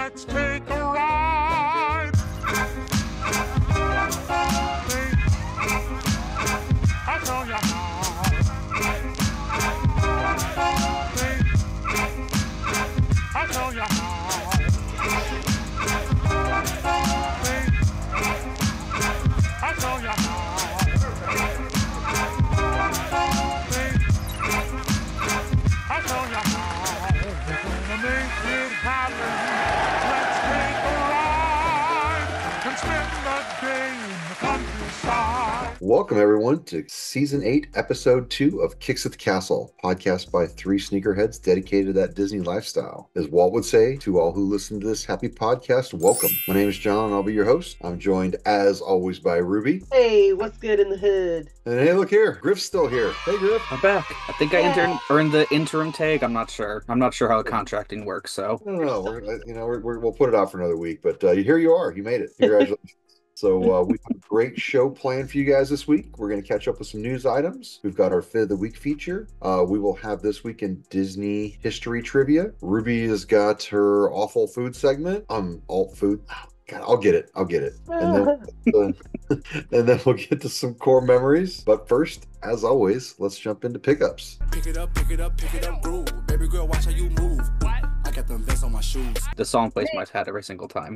Let's take a ride. I'll show you how. I'll show you how. I'll show you how. I'll show you how. We're gonna make it happen. Let's take a ride and spend the day in the countryside. Welcome, everyone, to Season 8, Episode 2 of Kicks at the Castle, podcast by three sneakerheads dedicated to that Disney lifestyle. As Walt would say, to all who listen to this happy podcast, welcome. My name is John, and I'll be your host. I'm joined, as always, by Ruby. Hey, what's good in the hood? And hey, look here, Griff's still here. Hey, Griff. I'm back. I think I earned the interim tag. I'm not sure. I'm not sure how the contracting works, so. I don't know. We'll put it out for another week, but here you are. You made it. Congratulations. So we have a great show planned for you guys this week. We're going to catch up with some news items. We've got our Fit of the Week feature. We will have this week in Disney history trivia. Ruby has got her awful food segment. Alt food. Oh, God, I'll get it. And then we'll get to some core memories. But first, as always, let's jump into pickups. Pick it up, groove. Baby girl, watch how you move. I got them vests on my shoes. The song plays my head every single time.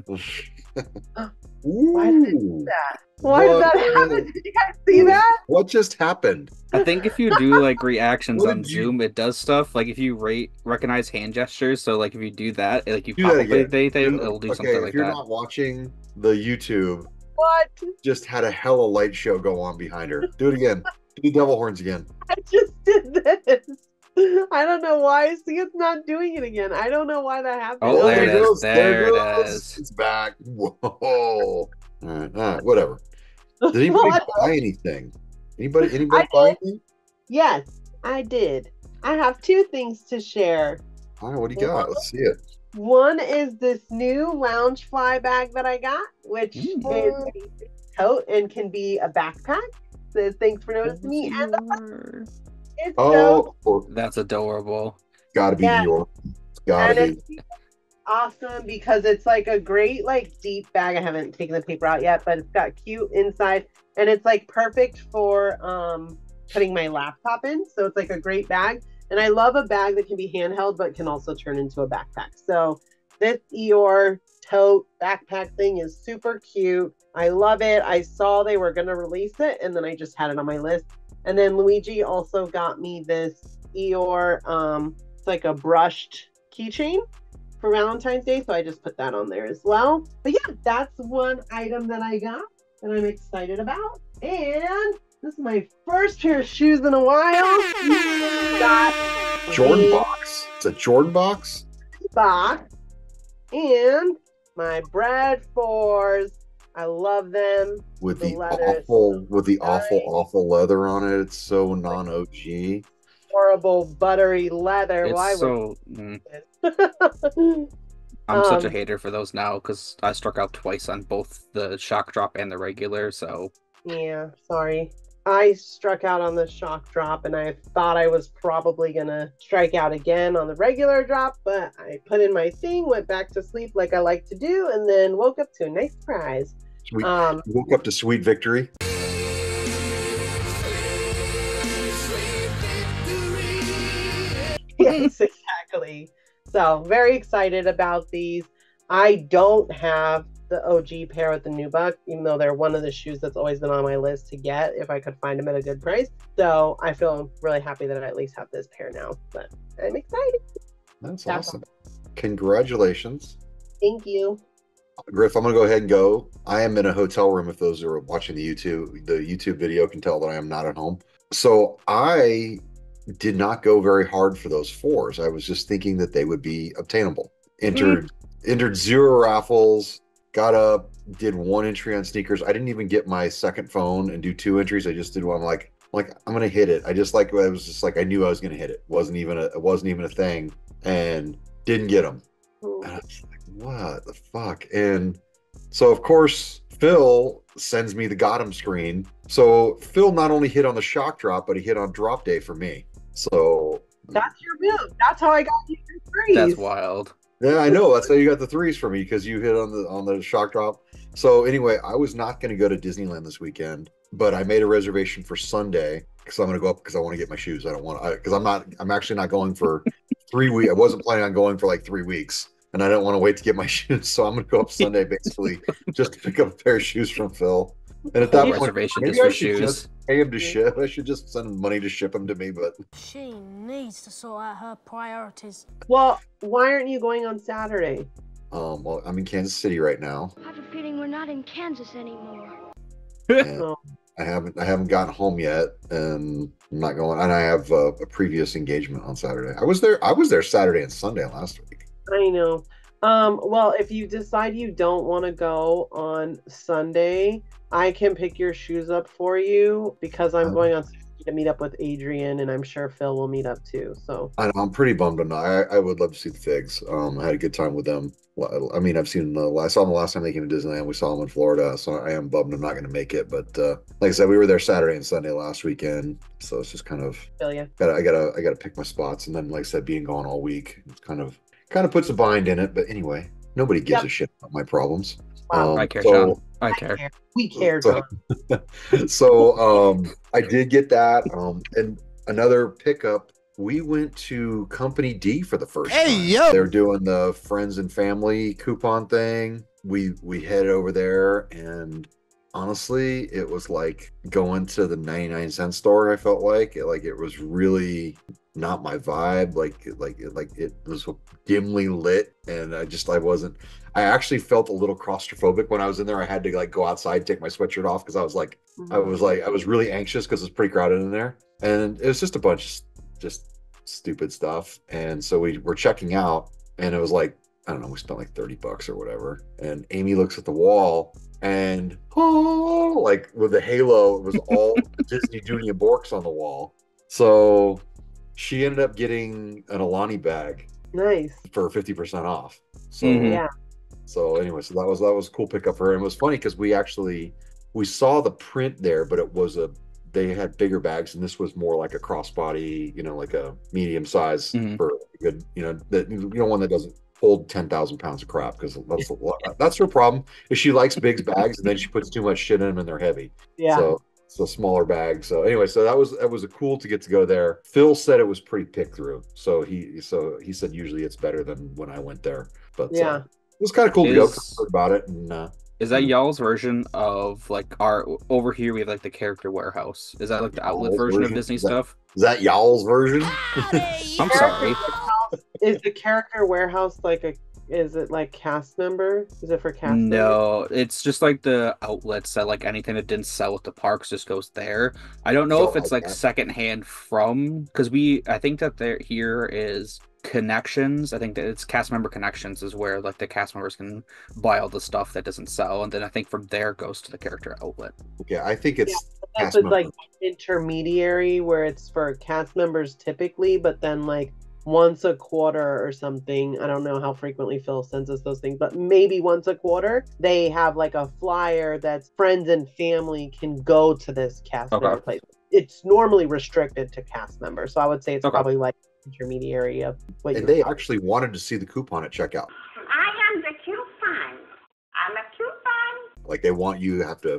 Why did it do that? Why did that happen? Did you guys see that? What just happened? I think if you do like reactions What on did you- Zoom, it does stuff. Like if you recognize hand gestures, so like if you do that, like you Do pop that up again. with anything, it'll do something If like you're that. not watching the YouTube, What? just had a hella light show go on behind her. Do it again. Do the devil horns again. I just did this. I don't know why. See, it's not doing it again. I don't know why that happened. Oh, there it is. goes. There it goes. is. It's back. Whoa. All right, whatever. Did anybody What? buy anything? Anybody I buy did. anything? Yes, I did. I have two things to share. All right, what do you got? Let's see it. One is this new Loungefly bag that I got, which is a coat and can be a backpack. Says thanks for noticing me. And it's dope. Oh, That's adorable. gotta be Yeah. New York. It's gotta And be. it's awesome because it's like a great deep bag. I haven't taken the paper out yet, but it's got cute inside and it's like perfect for putting my laptop in. So it's like a great bag. And I love a bag that can be handheld but can also turn into a backpack. So this Eeyore tote backpack thing is super cute. I love it. I saw they were going to release it and then I just had it on my list. And then Luigi also got me this Eeyore, it's like a brushed keychain for Valentine's Day. So I just put that on there as well. But yeah, that's one item that I got that I'm excited about. And this is my first pair of shoes in a while. Got Jordan the box. It's a Jordan box. box and my Bradfords. I love them. With The the leather is awful leather on it. It's so non-OG. Horrible buttery leather. Why It's so. would I'm such a Um, hater for those now because I struck out twice on both the shock drop and the regular. So Yeah, sorry. I struck out on the shock drop and I thought I was probably gonna strike out again on the regular drop, but I put in my thing, went back to sleep like I like to do, and then woke up to a nice surprise. Sweet. Woke up to sweet victory. Yes, exactly. So very excited about these. I don't have the OG pair with the nubuck, even though they're one of the shoes that's always been on my list to get if I could find them at a good price. So I feel really happy that I at least have this pair now. But I'm excited. That's awesome. Congratulations. Thank you. Griff, I'm gonna go ahead and go. I am in a hotel room. If those who are watching the YouTube video can tell that I am not at home. So I did not go very hard for those fours. I was just thinking that they would be obtainable. Entered 0 raffles, got up, did 1 entry on sneakers. I didn't even get my second phone and do 2 entries. I just did one. I'm like I'm gonna hit it. I was just like I knew I was gonna hit it. It wasn't even a thing, and didn't get them. And I was like, what the fuck? And so of course Phil sends me the got him screen. So Phil not only hit on the shock drop, but he hit on drop day for me. So That's your move. That's how I got you your freeze. that's wild. Yeah, I know. That's how you got the threes for me because you hit on the shock drop. So anyway, I was not going to go to Disneyland this weekend, but I made a reservation for Sunday because I'm going to go up because I want to get my shoes. I don't want because I'm actually not going for 3 weeks. I wasn't planning on going for like 3 weeks, and I don't want to wait to get my shoes. So I'm going to go up Sunday basically just to pick up a pair of shoes from Phil. And at Whole that point, reservation maybe just I for should shoes. just pay him to ship. I should just send him money to ship them to me, but She needs to sort out her priorities. Well, why aren't you going on Saturday? well, I'm in Kansas City right now. I have a feeling we're not in Kansas anymore. And Oh. I haven't gotten home yet, and I'm not going. And I have a previous engagement on Saturday. I was there Saturday and Sunday last week. I know. Well, if you decide you don't want to go on Sunday, I can pick your shoes up for you because I'm going on Saturday to meet up with Adrian, and I'm sure Phil will meet up too. So I'm pretty bummed. I would love to see the Figs. I had a good time with them. I mean, I've seen I saw them the last time they came to Disneyland. We saw them in Florida, so I am bummed I'm not going to make it. But like I said, we were there Saturday and Sunday last weekend, so it's just kind of Phil, yeah. I gotta pick my spots. And then, like I said, being gone all week, it's kind of puts a bind in it. But anyway, nobody gives a shit about my problems. Wow. I care, Sean. I care. We care, So, John. so I did get that. And another pickup, we went to Company D for the first time. yo! They're doing the friends and family coupon thing. We headed over there, and honestly, it was like going to the 99-cent store. I felt like it was really not my vibe. It was dimly lit, and I actually felt a little claustrophobic when I was in there. I had to like go outside, take my sweatshirt off because I was really anxious because it's pretty crowded in there, and it was just a bunch of just stupid stuff. And so we were checking out, and it was like, I don't know, we spent like $30 or whatever. And Amy looks at the wall, and like with the halo, it was all Disney Junior Borks on the wall. So she ended up getting an Alani bag Nice. for 50% off. So Mhm. Yeah. so anyway, so that was a cool pickup for her. And it was funny because we saw the print there, but they had bigger bags, and this was more like a crossbody, like a medium size Mhm. for a good, one that doesn't hold 10,000 pounds of crap, because that's her problem. Is she likes big bags, and then she puts too much shit in them, and they're heavy. Yeah. So smaller bags. So anyway, so that was a cool to get to go there. Phil said it was pretty pick through. So he said usually it's better than when I went there. But Yeah. it was kind of cool to go Is- heard about it. And Is that y'all's version of like our over here we have like the character warehouse? Is that like the outlet Y'all's version of version? Disney Is that- stuff? is that y'all's version? I'm sorry. Is the character warehouse is it like cast member? Is it for cast members? No, it's just like the outlets that like anything that didn't sell at the parks just goes there. I don't know So if it's like that. secondhand because I think that there here is Connections. I think that it's cast member Connections is where like the cast members can buy all the stuff that doesn't sell, and then I think from there goes to the character outlet. Okay, I think it's That's cast like member. intermediary where it's for cast members typically, but then like once a quarter or something. I don't know how frequently Phil sends us those things, but maybe once a quarter they have like a flyer that's friends and family can go to this cast Okay. member place. It's normally restricted to cast members, so I would say it's Okay. probably like intermediary of what And you. they actually wanted to see the coupon at checkout. I am the coupon. I'm a coupon. Like they want you to have to.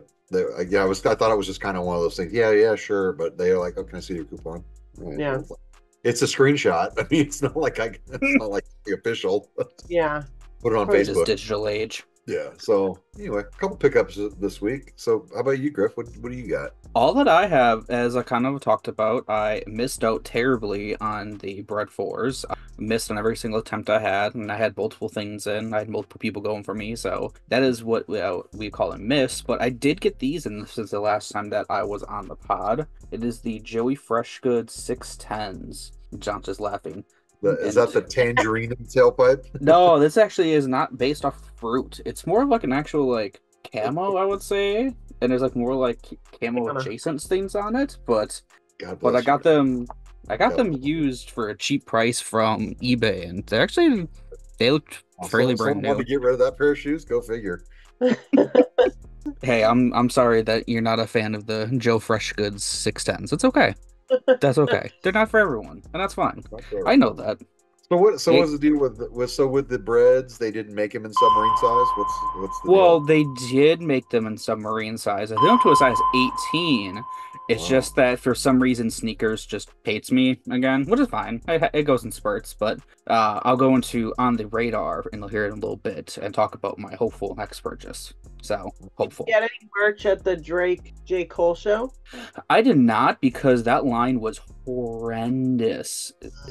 I thought it was just kind of one of those things. Yeah, sure. But they're like, "Oh, can I see your coupon?" Right. Yeah. It's a screenshot. I mean, it's not like the official. Yeah. Put it on Or It's Facebook. digital age. Yeah. So anyway, a couple pickups this week. So how about you, Griff? What do you got? All that I have, as I kind of talked about, I missed out terribly on the bread fours. I missed on every single attempt I had, and I had multiple things in. I had multiple people going for me, so that is what we call a miss. But I did get these, and this is the last time that I was on the pod. It is the Joey Freshgoods 610s. John's just laughing. Is that the tangerine tailpipe? No, this actually is not based off fruit. It's more of like an actual like camo, I would say. And there's like more like camo adjacent things on it, but God bless I you. got them used for a cheap price from eBay, and they looked fairly brand Someone wanted new. to get rid of that pair of shoes. Go figure. Hey, I'm sorry that you're not a fan of the Joe Freshgoods 610s. It's okay. That's okay. They're not for everyone, and that's fine. I know that. So what's the deal with the breads? They didn't make them in submarine size. What's the Well, deal? they did make them in submarine size. I think up to a size 18. It's Wow. just that for some reason sneakers just hates me again, which is fine. It goes in spurts, but I'll go into on the radar and you'll hear it in a little bit and talk about my hopeful next purchase. So hopeful. Get any merch at the Drake J. Cole show? I did not because that line was horrendous.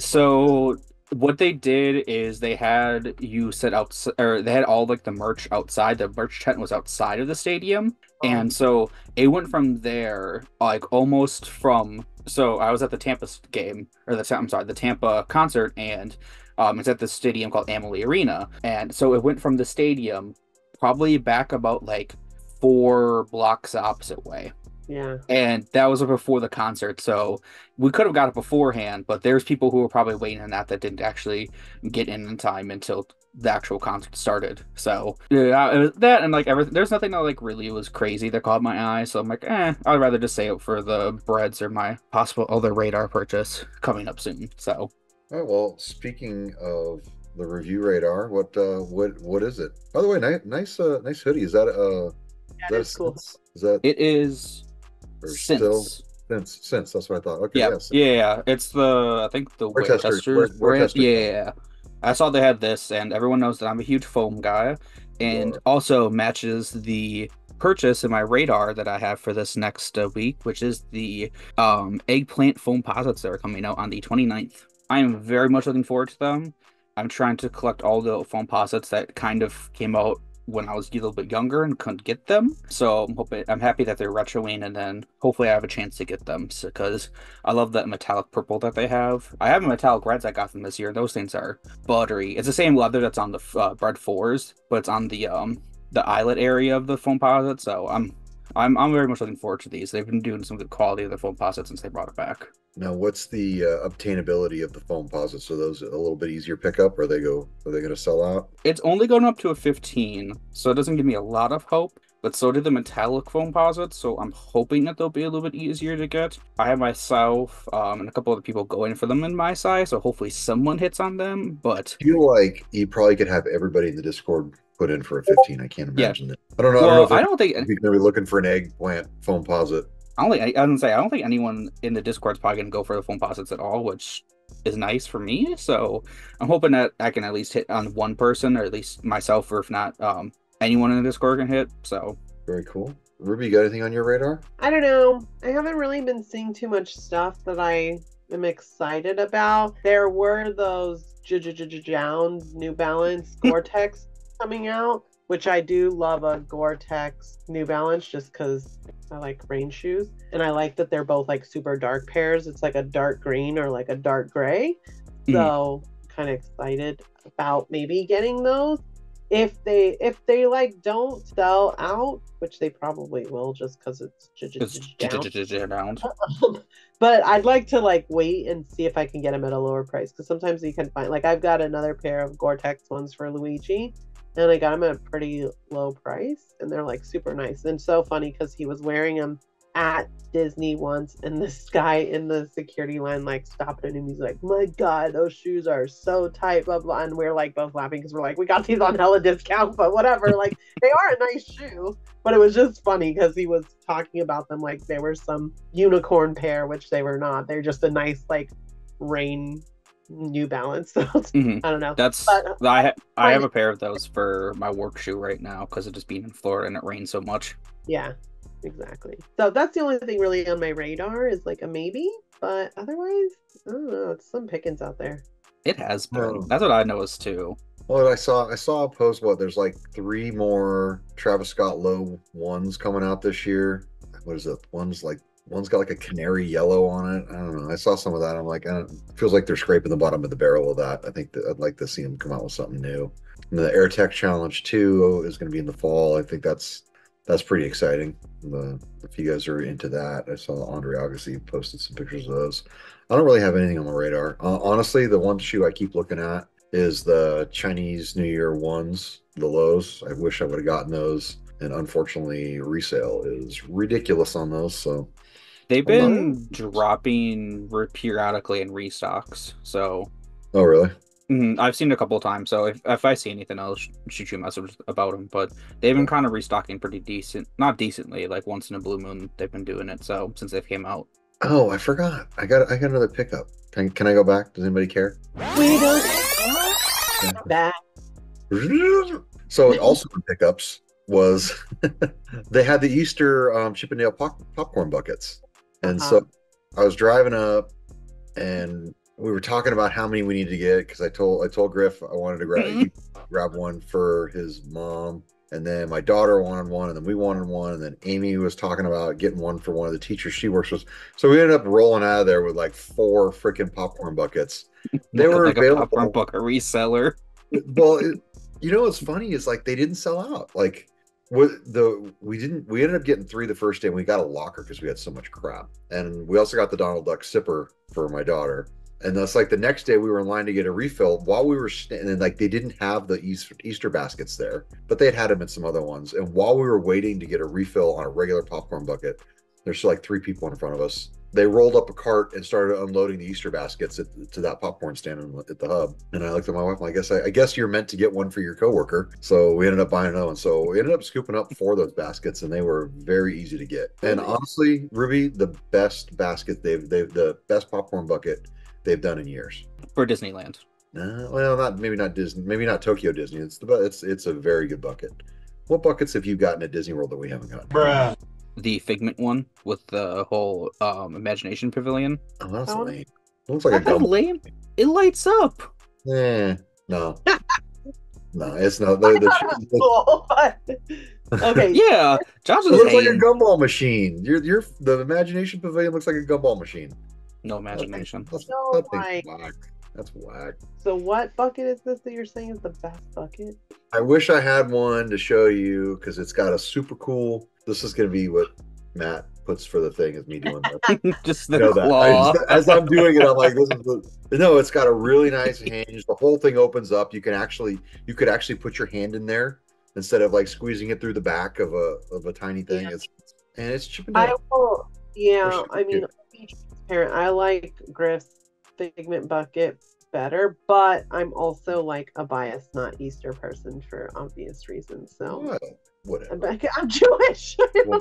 So what they did is they had you set out, or they had all like the merch outside. The merch tent was outside of the stadium, and so it went from there, like almost from. So I was at the Tampa game, or I'm sorry, the Tampa concert, and it's at the stadium called Amalie Arena, and so it went from the stadium probably back about like 4 blocks the opposite way. Yeah. And that was before the concert, so we could have got it beforehand, but there's people who were probably waiting on that didn't actually get in time until the actual concert started. So yeah, it was that and like everything. There's nothing that like really was crazy that caught my eye. So I'm like, I'd rather just save it for the breads or my possible other radar purchase coming up soon. So Oh, well, speaking of the review radar, what is it? By the way, nice hoodie. Is that That is cool. Sense? Is that it is or still since. Sense? That's what I thought. Okay, Yeah, yes. yeah. It's I think the Wear wear tester, testers wear brand. tester. Yeah. I saw they had this, and everyone knows that I'm a huge foam guy, and Yeah. also matches the purchase in my radar that I have for this next week, which is the eggplant foam posits that are coming out on the 29th. I am very much looking forward to them. I'm trying to collect all the foam posits that kind of came out when I was a little bit younger and couldn't get them. So I'm happy that they're retroing, and then hopefully I have a chance to get them because I love that metallic purple that they have. I have a metallic reds I got them this year. Those things are buttery. It's the same leather that's on the bread fours, but it's on the eyelet area of the foam posit. So I'm very much looking forward to these. They've been doing some good quality of the foam posit since they brought it back. Now, what's the obtainability of the foam posits? Are those a little bit easier pickup? Are they going to sell out? It's only going up to a 15, so it doesn't give me a lot of hope. But so did the metallic foam posits, so I'm hoping that they'll be a little bit easier to get. I have myself and a couple other people going for them in my size, so hopefully someone hits on them. But I feel like you probably could have everybody in the Discord put in for a 15. I can't yeah, imagine it. I don't know. well, I don't know if I don't think you're going to be looking for an eggplant foam posit. I don't say I don't think anyone in the Discord's probably gonna go for the foam posits at all, which is nice for me. So I'm hoping that I can at least hit on one person, or at least myself, or if not, anyone in the Discord can hit. So Very cool. Ruby, you got anything on your radar? I don't know. I haven't really been seeing too much stuff that I am excited about. There were those Jound New Balance Gore-Tex coming out, which I do love a Gore-Tex New Balance just because I like rain shoes. And I like that they're both like super dark pairs. It's like a dark green or like a dark gray. So kind of excited about maybe getting those. If they like don't sell out, which they probably will just because it's down. But I'd like to like wait and see if I can get them at a lower price, because sometimes you can find, like, I've got another pair of Gore-Tex ones for Luigi, and I got them at a pretty low price, and they're like super nice. And so funny because he was wearing them at Disney once, and this guy in the security line like stopped him and he's like, "My God, those shoes are so tight," blah blah. And we're like both laughing because we're like, we got these on hella discount, but whatever. Like, they are a nice shoe, but it was just funny because he was talking about them like they were some unicorn pair, which they were not. They're just a nice like rain New Balance. So I don't know. I have a pair of those for my work shoe right now because of just being in Florida and it rains so much. Yeah, exactly. So that's the only thing really on my radar is like a maybe, but otherwise, I don't know. It's some pickings out there. It has been. That's what I noticed too. Well, I saw a post. There's like 3 more Travis Scott Low ones coming out this year. What is it? One's got like a canary yellow on it. I don't know. I saw some of that. I'm like, it feels like they're scraping the bottom of the barrel of that. I think that I'd like to see them come out with something new. And the Air Tech Challenge 2 is going to be in the fall. I think that's pretty exciting. If you guys are into that, I saw Andre Agassi posted some pictures of those. I don't really have anything on my radar. Honestly, the one shoe I keep looking at is the Chinese New Year ones, the lows. I wish I would have gotten those. And unfortunately, resale is ridiculous on those. So they've been dropping periodically in restocks. So oh, really? I've seen it a couple of times, so if I see anything, I'll shoot you a message about them. But they've been kind of restocking pretty decent, not decently, like once in a blue moon they've been doing it. So since they've came out, Oh, I forgot. I got another pickup. Can I go back? Does anybody care? We don't back. So also in pickups was they had the Easter Chippendale popcorn buckets, and so I was driving up, and we were talking about how many we needed to get because I told Griff I wanted to grab one for his mom, and then my daughter wanted one, and then we wanted one, and then Amy was talking about getting one for one of the teachers she works with. So we ended up rolling out of there with like 4 freaking popcorn buckets. They were like available. a popcorn bucket reseller. Well, you know what's funny is like they didn't sell out. Like we ended up getting 3 the first day, and we got a locker because we had so much crap. And we also got the Donald Duck sipper for my daughter. And that's like the next day we were in line to get a refill while we were and like they didn't have the Easter baskets there, but they had them in some other ones. And while we were waiting to get a refill on a regular popcorn bucket, there's like 3 people in front of us. They rolled up a cart and started unloading the Easter baskets to that popcorn stand at the hub. And I looked at my wife, and I guess you're meant to get one for your coworker. So we ended up buying another one. So we ended up scooping up 4 of those baskets, and they were very easy to get. And honestly, Ruby, the best basket the best popcorn bucket they've done in years For Disneyland. Well, maybe not Disney, maybe not Tokyo Disney. It's a very good bucket. What buckets have you gotten at Disney World that we haven't gotten? Bruh. The Figment one with the whole Imagination Pavilion. Oh, that's lame. Looks like a That's gum. lame. It lights up. No. No, it's not. Cool, but okay. Yeah, Josh It is looks like a hating. gumball machine. The Imagination Pavilion looks like a gumball machine. No imagination. That No, thing's whack. That's whack. So what bucket is this that you're saying is the best bucket? I wish I had one to show you because it's got a super cool. This is going to be what Matt puts for the thing, is me doing that. Just the Know that. claw. As I'm doing it, I'm like, this is no. It's got a really nice hinge. The whole thing opens up. You could actually put your hand in there instead of like squeezing it through the back of a tiny thing. Yeah. It's Chippendale. Yeah. I mean, I'll be transparent. I like Griff's Figment bucket better, but I'm also like a biased, not Easter person for obvious reasons. So Whatever. I'm Jewish.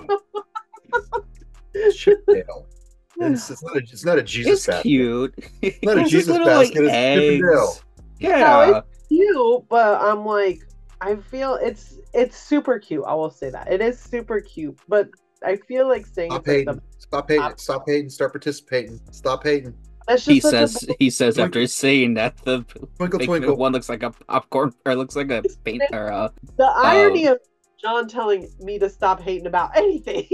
It's Chippendale. It's not a Jesus It's basket. cute. It's not a It's Jesus little, basket. It's eggs. Chippendale. Yeah. No, it's cute, but I'm like, I feel it's super cute. I will say that it is super cute, but I feel like saying Stop it's like hating. Stop hating. Stop hating. Start participating. Stop hating. that's He just such says after saying that the Twinkle, big twinkle. one looks like a popcorn or looks like a paint or the irony of John telling me to stop hating about anything.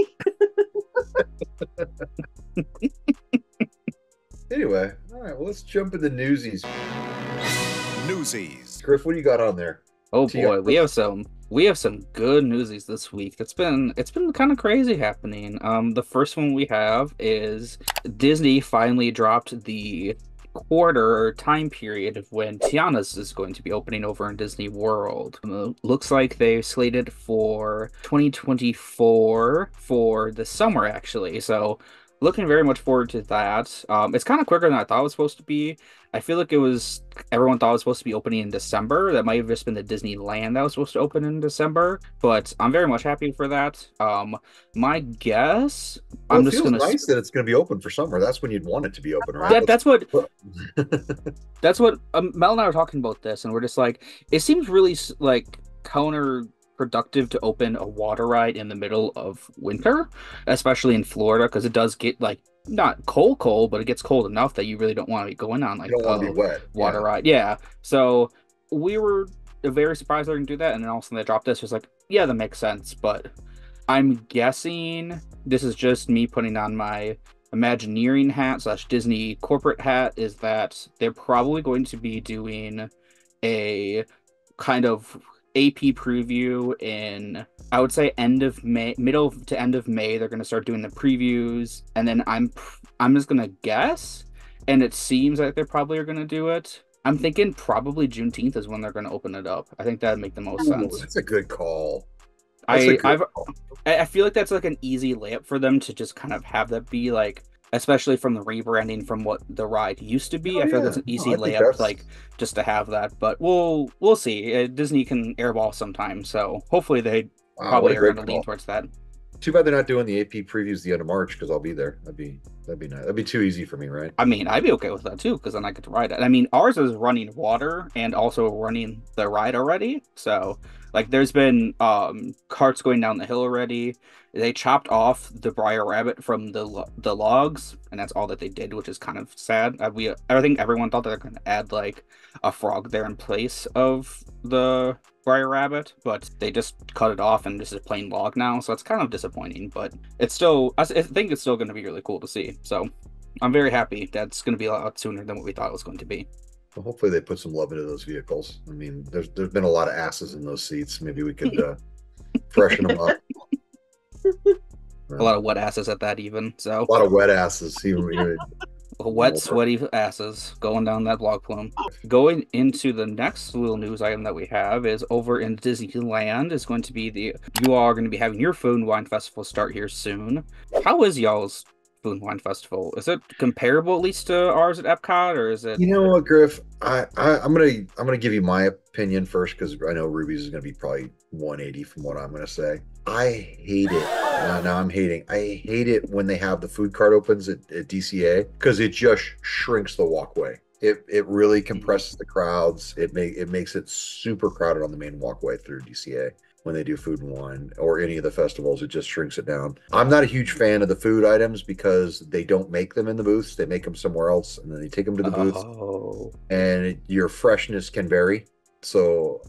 Anyway, all right. Well, let's jump into Newsies. Newsies. Griff, what do you got on there? oh Tia. boy, we have some good newsies this week. It's been kind of crazy happening. The first one we have is Disney finally dropped the quarter or time period of when Tiana's is going to be opening over in Disney World. Looks like they slated for 2024 for the summer, actually. So looking very much forward to that. It's kind of quicker than I thought it was supposed to be. I feel like everyone thought it was supposed to be opening in December. That might have just been the Disneyland that was supposed to open in December, but I'm very much happy for that. My guess, Well, I'm it just feels gonna nice that it's going to be open for summer. That's when you'd want it to be open, right? that's what Mel and I were talking about this, and we're just like, it seems really like counterproductive to open a water ride in the middle of winter, especially in Florida, because it does get like not cold, but it gets cold enough that you really don't want to be going on like You don't want to be wet. water ride. Yeah. So we were very surprised they didn't do that, and then all of a sudden they dropped this. It was like, yeah, that makes sense, but I'm guessing this is just me putting on my Imagineering hat / Disney corporate hat, is that they're probably going to be doing a kind of AP preview in, I would say, end of May, middle to end of May. They're going to start doing the previews, and then I'm just going to guess, and it seems like they probably are going to do it. I'm thinking probably Juneteenth is when they're going to open it up. I think that would make the most sense. That's a good call. I feel like that's like an easy layup for them to just kind of have that be like especially from the rebranding from what the ride used to be. Oh, I feel like yeah. that's an easy No, I think layup, that's like just to have that. But we'll see. Disney can airball sometime, so hopefully they wow, what probably a are great going to lean call. towards that. Too bad they're not doing the AP previews the end of March because I'll be there. That'd be nice. That'd be too easy for me, right? I mean, I'd be okay with that too, because then I get to ride it. I mean, ours is running water and also running the ride already. So, like, there's been carts going down the hill already. They chopped off the Briar Rabbit from the logs, and that's all that they did, which is kind of sad. I think everyone thought that they're going to add like a frog there in place of the Briar Rabbit, but they just cut it off, and this is a plain log now. So it's kind of disappointing, but it's still I think it's still going to be really cool to see. So. I'm very happy that's going to be a lot sooner than what we thought it was going to be. Well, hopefully they put some love into those vehicles. I mean, there's been a lot of asses in those seats. Maybe we could freshen them up. A lot of wet asses at that, even. So a lot of wet asses. Even wet, sweaty asses going down that blog plume. Going into the next little news item that we have is over in Disneyland is going to be you all are going to be having your Food and Wine Festival start here soon. How is y'all's Food and Wine Festival? Is it comparable at least to ours at Epcot, or is it? You know what, Griff? I'm gonna give you my opinion first because I know Ruby's is gonna be probably 180 from what I'm gonna say. I hate it. Now I'm hating. I hate it when they have the food cart opens at DCA because it just shrinks the walkway. It really compresses the crowds. It makes it super crowded on the main walkway through DCA. When they do Food and Wine or any of the festivals, it just shrinks it down. I'm not a huge fan of the food items because they don't make them in the booths. They make them somewhere else and then they take them to the booths. And your freshness can vary. So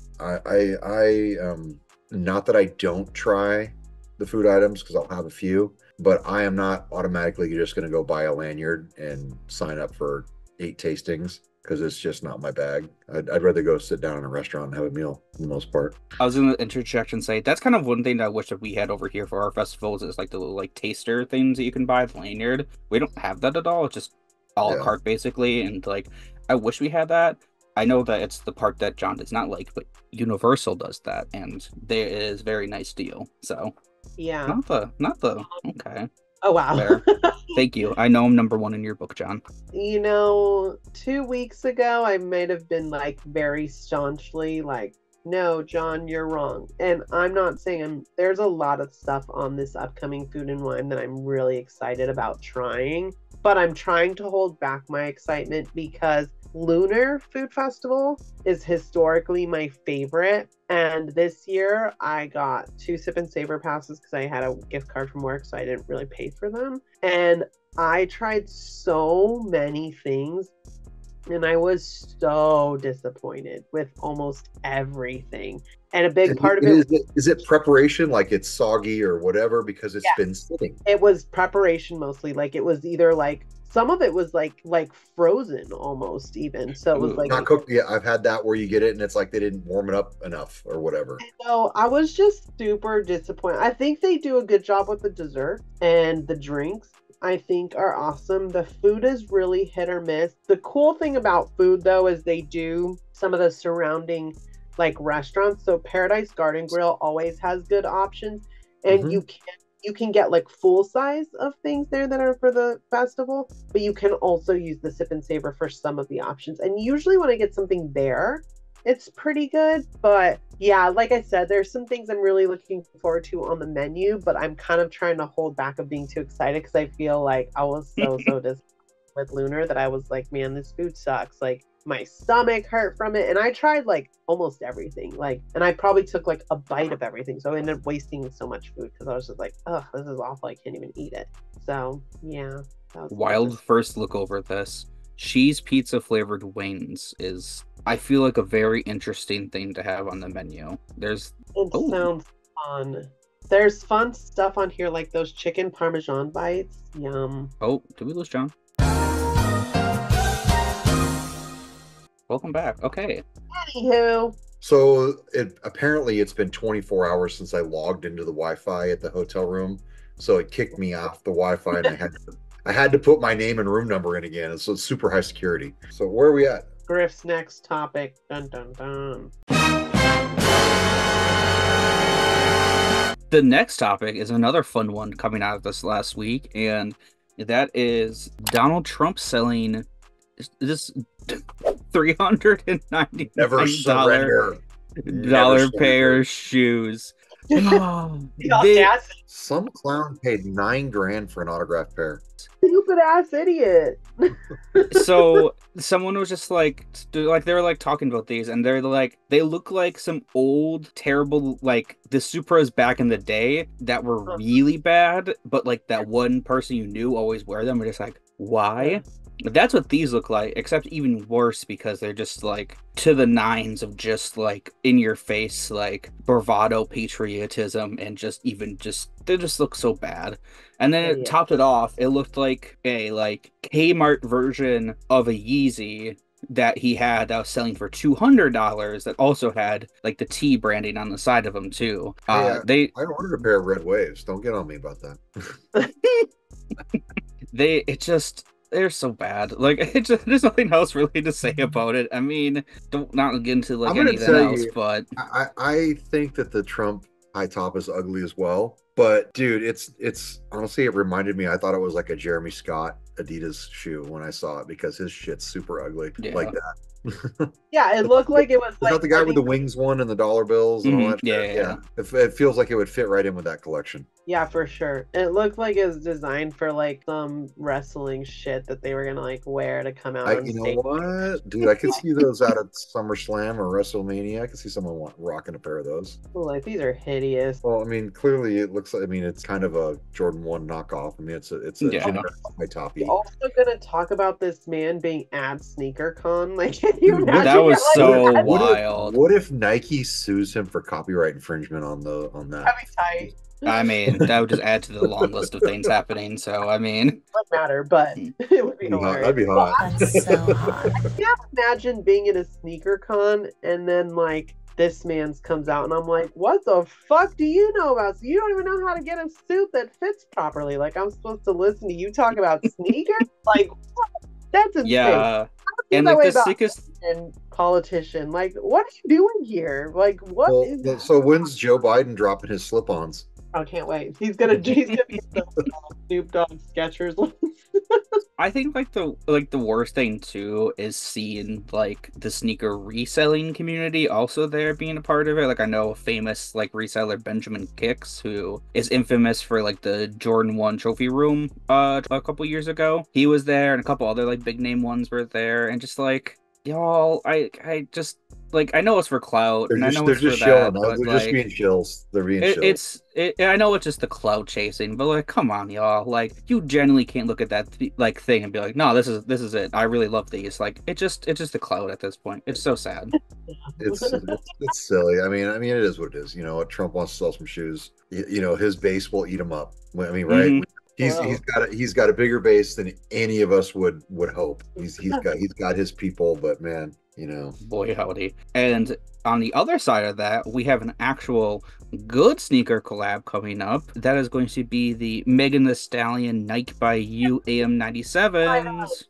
I not that I don't try the food items because I'll have a few, but I am not automatically just going to go buy a lanyard and sign up for 8 tastings. Because it's just not my bag. I'd rather go sit down in a restaurant and have a meal for the most part. I was going to interject and say that's kind of one thing that I wish that we had over here for our festivals is like the little like taster things that you can buy, the lanyard. We don't have that at all. It's just a la carte basically, and like I wish we had that. I know that it's the part that John does not like, but Universal does that, and there is very nice deal. So yeah, not the okay. Oh wow. Thank you. I know I'm number 1 in your book, John. 2 weeks ago, I might have been like very staunchly like, no, John, you're wrong. And I'm not saying there's a lot of stuff on this upcoming Food and Wine that I'm really excited about trying, but I'm trying to hold back my excitement because Lunar Food Festival is historically my favorite. And this year I got 2 Sip and Savor passes because I had a gift card from work, so I didn't really pay for them. And I tried so many things and I was so disappointed with almost everything. And a big part of it is it preparation, like it's soggy or whatever because it's been sitting. It was preparation mostly. Like it was either like some of it was like frozen almost even. So it was like not cooked. Yeah, I've had that where you get it and it's like they didn't warm it up enough or whatever. So I was just super disappointed. I think they do a good job with the dessert and the drinks. I think are awesome. The food is really hit or miss. The cool thing about food though is they do some of the surrounding like restaurants. So Paradise Garden Grill always has good options, and you can get like full size of things there that are for the festival, but you can also use the Sip and Savor for some of the options. And usually when I get something there, it's pretty good. But yeah, like I said, there's some things I'm really looking forward to on the menu, but I'm kind of trying to hold back of being too excited because I feel like I was so disappointed with Lunar that I was like, man, this food sucks. Like my stomach hurt from it, and I tried like almost everything, like, and I probably took like a bite of everything, so I ended up wasting so much food because I was just like, oh, this is awful, I can't even eat it. So yeah, that was wild first look over this. Cheese pizza flavored wings is, I feel like, a very interesting thing to have on the menu. Sounds fun. There's fun stuff on here like those chicken parmesan bites. Yum. Oh, did we lose John? Welcome back. Okay. Anywho. So apparently it's been 24 hours since I logged into the Wi-Fi at the hotel room. So it kicked me off the Wi-Fi and I had to put my name and room number in again. So it's super high security. So where are we at? Griff's next topic. Dun dun dun. The next topic is another fun one coming out of this last week, and That is Donald Trump selling this $399 Never surrender. Never pair of shoes. They, some clown paid $9,000 for an autographed pair. Stupid ass idiot. so someone was just like they were like talking about these, and they're like, they look like some old terrible, like the Supras back in the day that were really bad, but like that one person you knew always wear them. We're just like, why? That's what these look like, except even worse because they're just like to the nines of just like in your face, like bravado patriotism, and they just look so bad. And then it topped it off. It looked like a like Kmart version of a Yeezy that he had that was selling for $200 that also had like the T branding on the side of them too. I ordered a pair of Red Waves. Don't get on me about that. They're so bad. Like, there's nothing else really to say about it. I mean, don't not get into like anything else, but I think that the Trump high top is ugly as well. But dude, it's honestly, it reminded me. I thought it was like a Jeremy Scott Adidas shoe when I saw it because his shit's super ugly like that. Yeah, it looked like it was like the guy with the wings one and the dollar bills and all that shit. Yeah. It feels like it would fit right in with that collection. Yeah, for sure. It looked like it was designed for like some wrestling shit that they were gonna like wear to come out on You stage. know what, dude? I could see those out at SummerSlam or WrestleMania. I could see someone rocking a pair of those. Like, these are hideous. Well, I mean, clearly it looks like. I mean, it's kind of a Jordan 1 knockoff. I mean, it's a high top. We're also gonna talk about this man being at sneaker con. Like, can you imagine that was so that? wild. What if Nike sues him for copyright infringement on that? That'd be tight. I mean, that would just add to the long list of things happening. So, I mean, it wouldn't matter, but it would be hilarious. That'd be hot. That's so hot. I can't imagine being in a sneaker con and then like this man's comes out and I'm like, what the fuck do you know about? So you don't even know how to get a suit that fits properly. Like, I'm supposed to listen to you talk about sneakers? Like, what? That's insane. yeah. And like the sickest politician, like, what are you doing here? Like, what is that? So when's Joe Biden dropping his slip-ons? I can't wait. He's gonna be the Snoop Dogg Skechers ones. I think like the worst thing too is seeing like the sneaker reselling community also there being a part of it. Like, I know a famous like reseller, Benjamin Kicks, who is infamous for like the Jordan 1 trophy room a couple years ago. He was there, and a couple other like big name ones were there, and just like, y'all, I just like, I know it's for clout, and I know it's for that, but they're just being shills. They're being shills. I know it's just the clout chasing, but like, come on, y'all. Like, you genuinely can't look at that like thing and be like, no, this is it. I really love these. Like, it's just a clout at this point. It's so sad. It's silly. I mean, it is what it is. You know, Trump wants to sell some shoes. You know, his base will eat him up. I mean, right? Mm-hmm. He's got a bigger base than any of us would hope. He's got his people, but man, you know, boy howdy. And on the other side of that, we have an actual good sneaker collab coming up. That is going to be the Megan Thee Stallion Nike by You AM97s.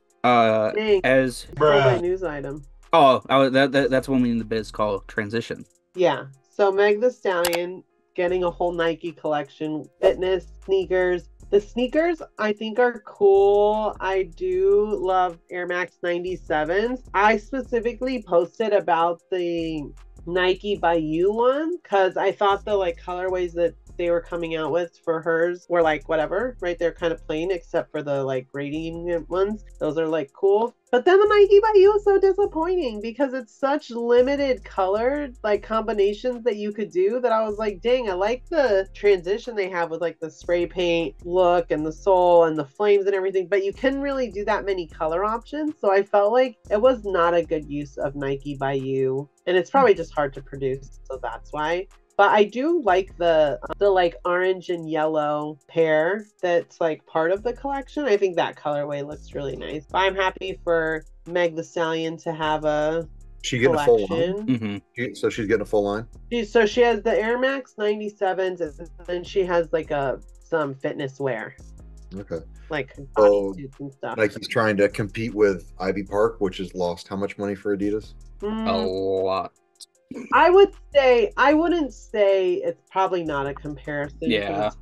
As my news item. That's one we in the biz call transition. Yeah. So Meg Thee Stallion getting a whole Nike collection, fitness, sneakers. The sneakers, I think, are cool. I do love Air Max 97s. I specifically posted about the Nike by You one because I thought the like colorways that they were coming out with for hers were like whatever, right? They're kind of plain except for the like grading ones. Those are like cool. But then the Nike by You is so disappointing because it's such limited color like combinations that you could do that I was like, dang, I like the transition they have with like the spray paint look and the sole and the flames and everything, but you couldn't really do that many color options. So I felt like it was not a good use of Nike by You, and it's probably just hard to produce, so that's why. But I do like the like orange and yellow pair that's like part of the collection. I think that colorway looks really nice. But I'm happy for Meg Thee Stallion to have a she getting collection. A full line? Mm-hmm. So she's getting a full line? So she has the Air Max 97s, and then she has like some fitness wear. Okay. Like bodysuits and stuff. Like he's trying to compete with Ivy Park, which has lost how much money for Adidas? A lot. I wouldn't say it's probably not a comparison. Yeah. It's probably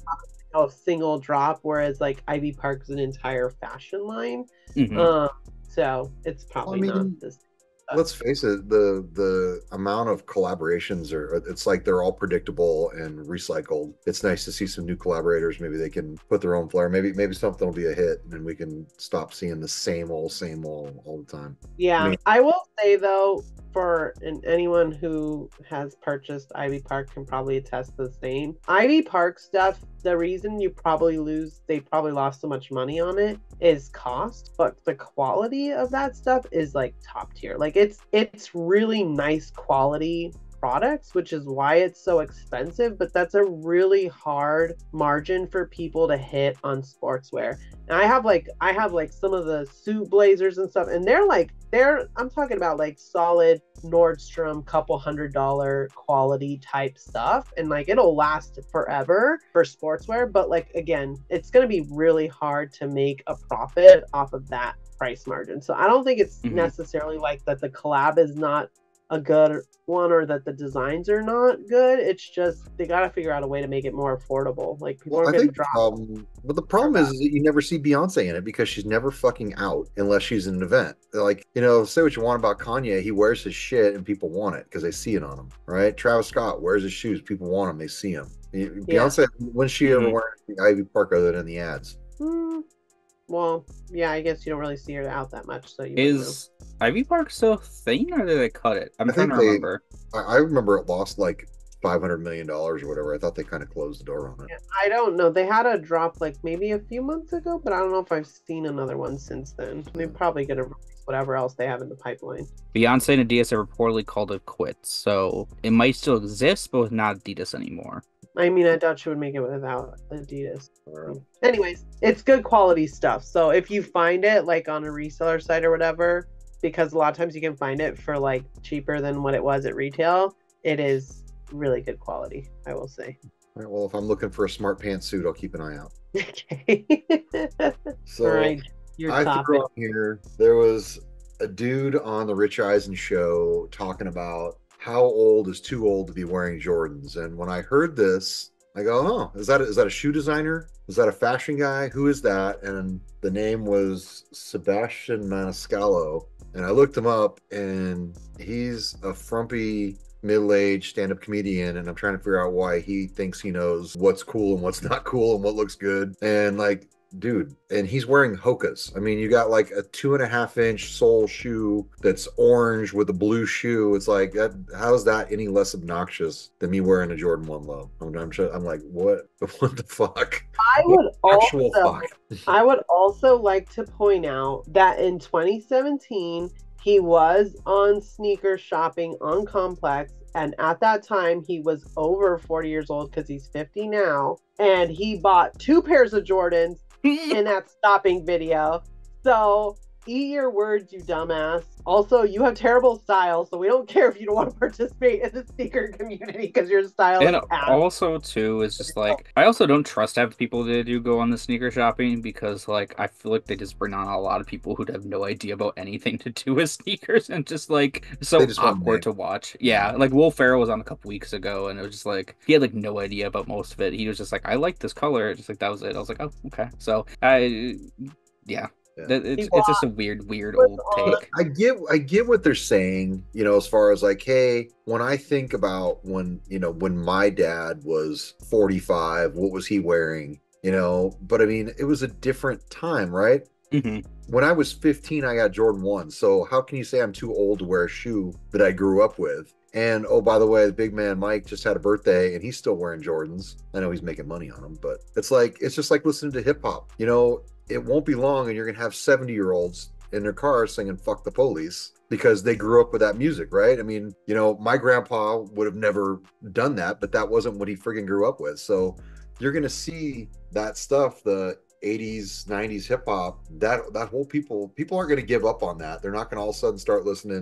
a single drop, whereas like Ivy Park's an entire fashion line. Mhm. So it's probably mean, not this. let's face it, the amount of collaborations it's like they're all predictable and recycled. It's nice to see some new collaborators. Maybe they can put their own flair. Maybe something will be a hit and we can stop seeing the same old all the time. Yeah, I will say though, anyone who has purchased Ivy Park can probably attest to the same. Ivy Park stuff, the reason they probably lost so much money on it is cost, but the quality of that stuff is like top tier. Like it's really nice quality products, which is why it's so expensive, but that's a really hard margin for people to hit on sportswear. And I have like some of the suit blazers and stuff, and I'm talking about like solid Nordstrom couple $100 quality type stuff, and like it'll last forever for sportswear, but like again, it's going to be really hard to make a profit off of that price margin. So I don't think it's necessarily like that the collab is not a good one or that the designs are not good. It's just they got to figure out a way to make it more affordable. Like people are going to drop. But the problem is that you never see Beyonce in it because she's never fucking out unless she's in an event. Like, say what you want about Kanye, he wears his shit and people want it because they see it on him, right? Travis Scott wears his shoes, people want them, they see him. Beyonce, when's she ever wearing Ivy Park other than in the ads? Well, yeah, I guess you don't really see her out that much. So is Ivy Park still a thing, or did they cut it? I'm trying to remember. I remember it lost like $500 million or whatever. I thought they kind of closed the door on it. Yeah, I don't know. They had a drop like maybe a few months ago, but I don't know if I've seen another one since then. They're probably gonna release whatever else they have in the pipeline. Beyonce and Adidas have reportedly called it quits, so it might still exist, but with not Adidas anymore. I mean, I doubt she would make it without Adidas. Anyways, it's good quality stuff. So if you find it like on a reseller site or whatever, because a lot of times you can find it for like cheaper than what it was at retail, it is really good quality, I will say. All right, well, if I'm looking for a smart pantsuit, I'll keep an eye out. Okay. So all right, I threw on here, there was a dude on the Rich Eisen show talking about how old is too old to be wearing Jordans. And when I heard this, I go, oh, is that a shoe designer? Is that a fashion guy? Who is that? And the name was Sebastian Maniscalco. And I looked him up, and he's a frumpy middle-aged stand-up comedian, and I'm trying to figure out why he thinks he knows what's cool and what's not cool and what looks good. And like, dude, and he's wearing Hoka's. I mean, you got like a 2.5-inch sole shoe that's orange with a blue shoe. It's like, how's that any less obnoxious than me wearing a Jordan 1 Low? I'm like, what the fuck? I would also like to point out that in 2017 he was on sneaker shopping on Complex, and at that time he was over 40 years old because he's 50 now, and he bought 2 pairs of Jordans in that stopping video. So eat your words, you dumbass. Also, you have terrible style, so we don't care if you don't want to participate in the sneaker community because your style and is ass. Also too is just like, I also don't trust half the people that do go on the sneaker shopping, because like I feel like they just bring on a lot of people who have no idea about anything to do with sneakers, and just like so awkward to watch. Yeah, like Will Ferrell was on a couple weeks ago, and it was just like he had like no idea about most of it. He was just like, I like this color, just like that was it. I was like, oh, okay. So it's just a weird old take. I get what they're saying, as far as like, hey, when I think about when my dad was 45, what was he wearing? But I mean, it was a different time, right? Mm-hmm. When I was 15, I got Jordan 1. So how can you say I'm too old to wear a shoe that I grew up with? And oh, by the way, the big man Mike just had a birthday and he's still wearing Jordans. I know he's making money on them, but it's just like listening to hip hop. It won't be long and you're going to have 70-year-olds in their cars singing "Fuck the Police" because they grew up with that music, right? I mean, my grandpa would have never done that, but that wasn't what he friggin' grew up with. So you're going to see that stuff, the 80s, 90s hip hop, that whole people aren't going to give up on that. They're not going to all of a sudden start listening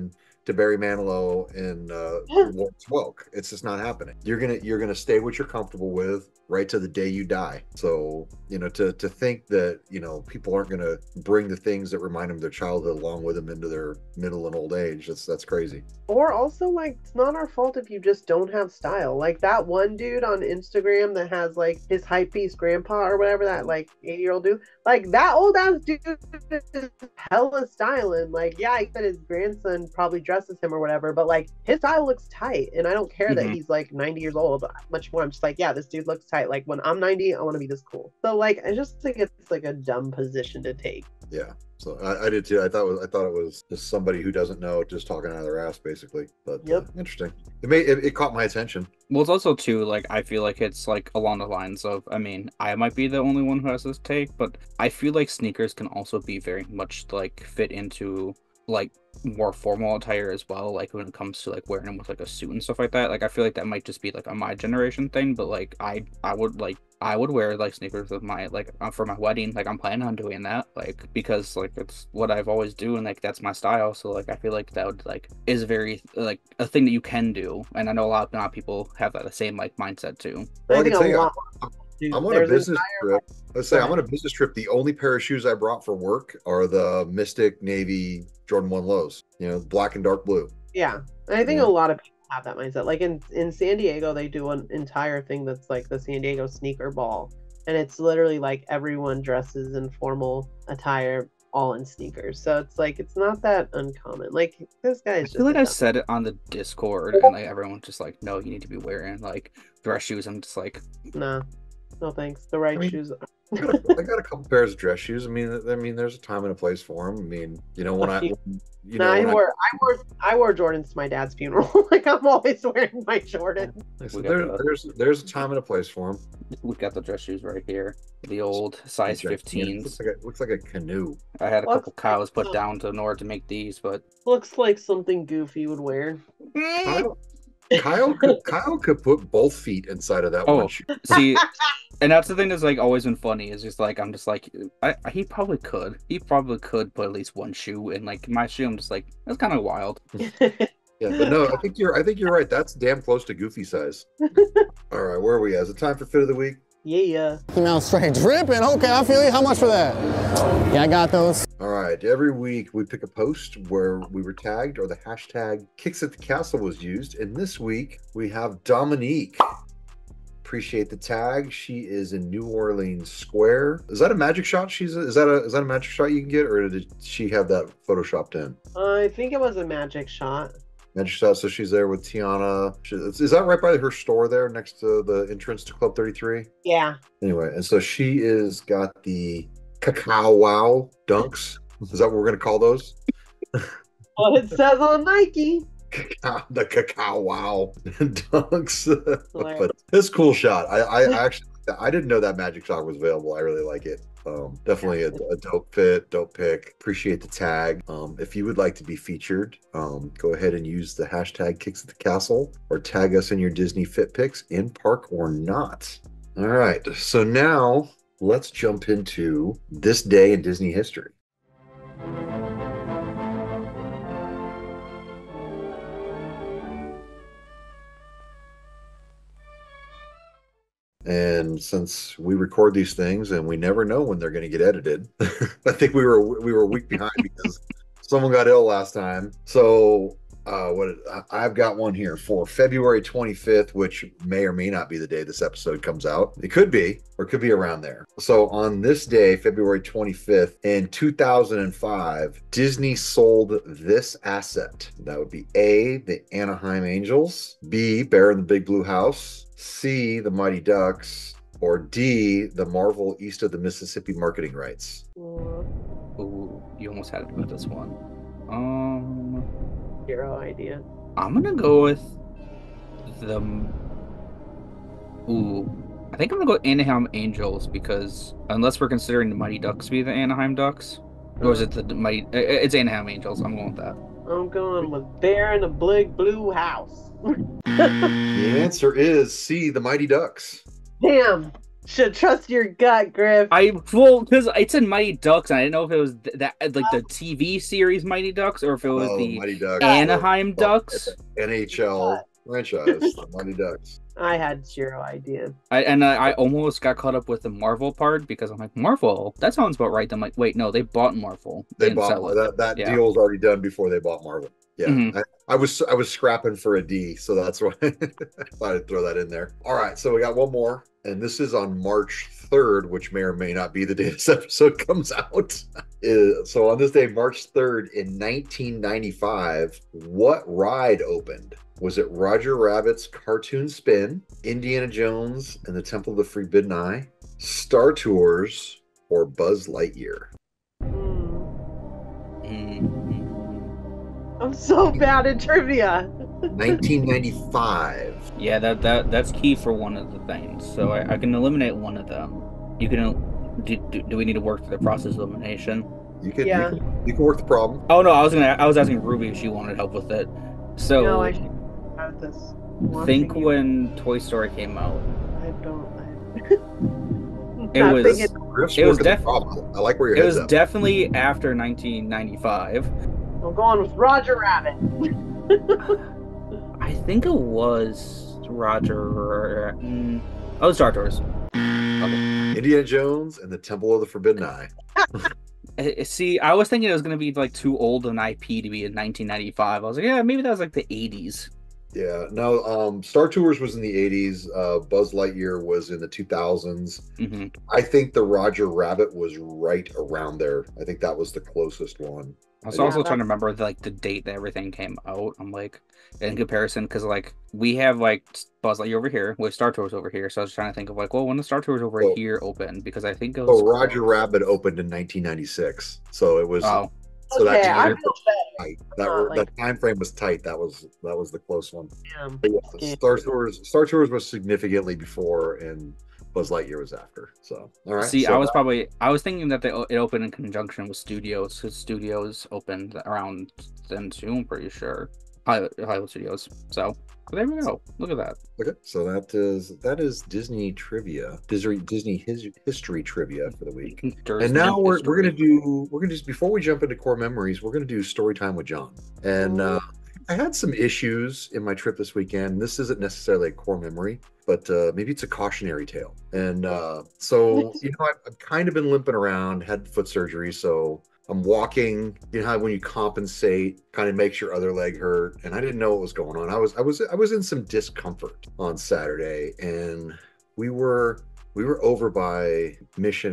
to Barry Manilow in Lawrence Welk. It's just not happening. You're gonna stay what you're comfortable with right to the day you die. So, to think that, people aren't gonna bring the things that remind them of their childhood along with them into their middle and old age, that's crazy. Or also, like, it's not our fault if you just don't have style. Like that one dude on Instagram that has like his hype beast grandpa or whatever, that like 80-year-old dude. Like that old ass dude is hella styling. Like, yeah, he said his grandson probably dresses him or whatever, but like his style looks tight. And I don't care that he's like 90 years old much more. I'm just like, yeah, this dude looks tight. Like when I'm 90, I want to be this cool. So like, I just think it's like a dumb position to take. Yeah. So I did too. I thought it was just somebody who doesn't know, just talking out of their ass, basically. But interesting. It caught my attention. Well, it's also too like I feel like it's like along the lines of, I mean, I might be the only one who has this take, but I feel like sneakers can also be very much like fit into like more formal attire as well, like when it comes to like wearing them with like a suit and stuff like that. Like I feel like that might just be like a my generation thing, but like I would wear like sneakers with my like for my wedding. Like I'm planning on doing that, like because like it's what I've always do and like that's my style. So like I feel like that would like is very like a thing that you can do, and I know a lot of people have that the same like mindset too. Well, I can tell you, I'm on a business trip. Let's say I'm on a business trip. The only pair of shoes I brought for work are the Mystic Navy Jordan 1 lows, black and dark blue. Yeah. And I think a lot of people have that mindset. Like in San Diego, they do an entire thing that's like the San Diego sneaker ball. And it's literally like everyone dresses in formal attire, all in sneakers. So it's like, it's not that uncommon. Like this guy is just. I feel like I said it on the Discord and like everyone's just like, no, you need to be wearing like dress shoes. I'm just like, nah. No thanks. The right shoes. I got a couple pairs of dress shoes. I mean, there's a time and a place for them. I mean, I wore Jordans to my dad's funeral. Like I'm always wearing my Jordan. There's a time and a place for them. We got the dress shoes right here. The old size 15s. Looks like a canoe. I had a couple cows put down in order to make these, but looks like something Goofy would wear. Kyle could put both feet inside of that one shoe. See, and that's the thing that's like always been funny is just like I'm just like he probably could put at least one shoe in like my shoe. I'm just like, that's kind of wild. Yeah, but no, I think you're right. That's damn close to Goofy size. All right, where are we at? Is it time for Fit of the Week? Yeah. Came out straight dripping. Okay, I feel you. How much for that? Yeah, I got those. All right. Every week we pick a post where we were tagged or the hashtag Kicks at the Castle was used. And this week we have Dominique. Appreciate the tag. She is in New Orleans Square. Is that a magic shot? Is that a magic shot you can get, or did she have that photoshopped in? I think it was a magic shot. Magic shot. So she's there with Tiana. Is that right by her store there next to the entrance to Club 33? Yeah. Anyway, and so she is got the Cacao Wow dunks. Is that what we're gonna call those? Well, it says on Nike. The Cacao Wow dunks. But it's a cool shot. I actually didn't know that magic shot was available. I really like it. Definitely a dope fit, dope pick. Appreciate the tag. If you would like to be featured, go ahead and use the hashtag Kicks at the Castle or tag us in your Disney fit pics in park or not. All right, so now let's jump into this day in Disney history. And since we record these things and we never know when they're going to get edited, I think we were a week behind because someone got ill last time. So I've got one here for February 25th, which may or may not be the day this episode comes out. It could be, or it could be around there. So on this day, February 25th, in 2005, Disney sold this asset. That would be A, the Anaheim Angels, B, Bear in the Big Blue House, C, the Mighty Ducks, or D, the Marvel East of the Mississippi marketing rights. Ooh, you almost had it with this one. Zero idea. I'm gonna go with the. I think I'm gonna go Anaheim Angels because unless we're considering the Mighty Ducks to be the Anaheim Ducks, or is it the Mighty? It's Anaheim Angels. I'm going with that. I'm going with Bear in the Big Blue House. The answer is C, the Mighty Ducks. Damn. Should trust your gut, Griff. Because it's in Mighty Ducks, and I didn't know if it was that like the TV series Mighty Ducks, or if it was the Mighty Ducks, Anaheim Ducks NHL franchise, the Mighty Ducks. I had zero idea. I almost got caught up with the Marvel part because I'm like, Marvel, that sounds about right. I'm like, wait, no, they bought Marvel. They bought that deal was already done before they bought Marvel. Yeah, Mhm. I was scrapping for a D, so that's why I thought I'd throw that in there. All right, so we got one more, and this is on March 3rd, which may or may not be the day this episode comes out. So on this day, March 3rd in 1995, what ride opened? Was it Roger Rabbit's Cartoon Spin, Indiana Jones and the Temple of the Forbidden Eye, Star Tours, or Buzz Lightyear? I'm so bad at trivia. 1995. Yeah, that's key for one of the things. So I can eliminate one of them. You can. Do we need to work through the process of elimination? You can work the problem. Oh no, I was asking Ruby if she wanted help with it. So No, I should have this. think when Toy Story came out. I don't. It was definitely. I like where your head's at. Definitely after 1995. I'm going with Roger Rabbit. I think it was Roger. Oh, Star Tours. Okay. Indiana Jones and the Temple of the Forbidden Eye. See, I was thinking it was going to be like too old an IP to be in 1995. I was like, yeah, maybe that was like the 80s. Yeah, no, Star Tours was in the 80s. Buzz Lightyear was in the 2000s. Mm-hmm. I think the Roger Rabbit was right around there. I think that was the closest one. I was also trying to remember the date that everything came out. I'm like, in comparison, because like we have like Buzz Lightyear over here with Star Tours over here. So I was trying to think of like, well, when the Star Tours over here opened, because I think it was. Oh, Roger Rabbit opened in 1996, so it was. Oh. So okay, that I feel tight. better. That time frame was tight. That was the close one. Yeah. Yeah, Star Tours was significantly before, and Buzz Lightyear was after. So all right. See, so I was thinking that it opened in conjunction with Studios, because Studios opened around then too. I'm pretty sure Hollywood Studios. So there we go. Look at that. Okay, so that is Disney trivia, Disney history trivia for the week. And now we're gonna just before we jump into core memories, we're gonna do story time with John. And I had some issues in my trip this weekend. This isn't necessarily a core memory, but maybe it's a cautionary tale. And so I've kind of been limping around, had foot surgery, so I'm walking. You know how when you compensate, kind of makes your other leg hurt, and I didn't know what was going on. I was in some discomfort on Saturday, and we were over by Mission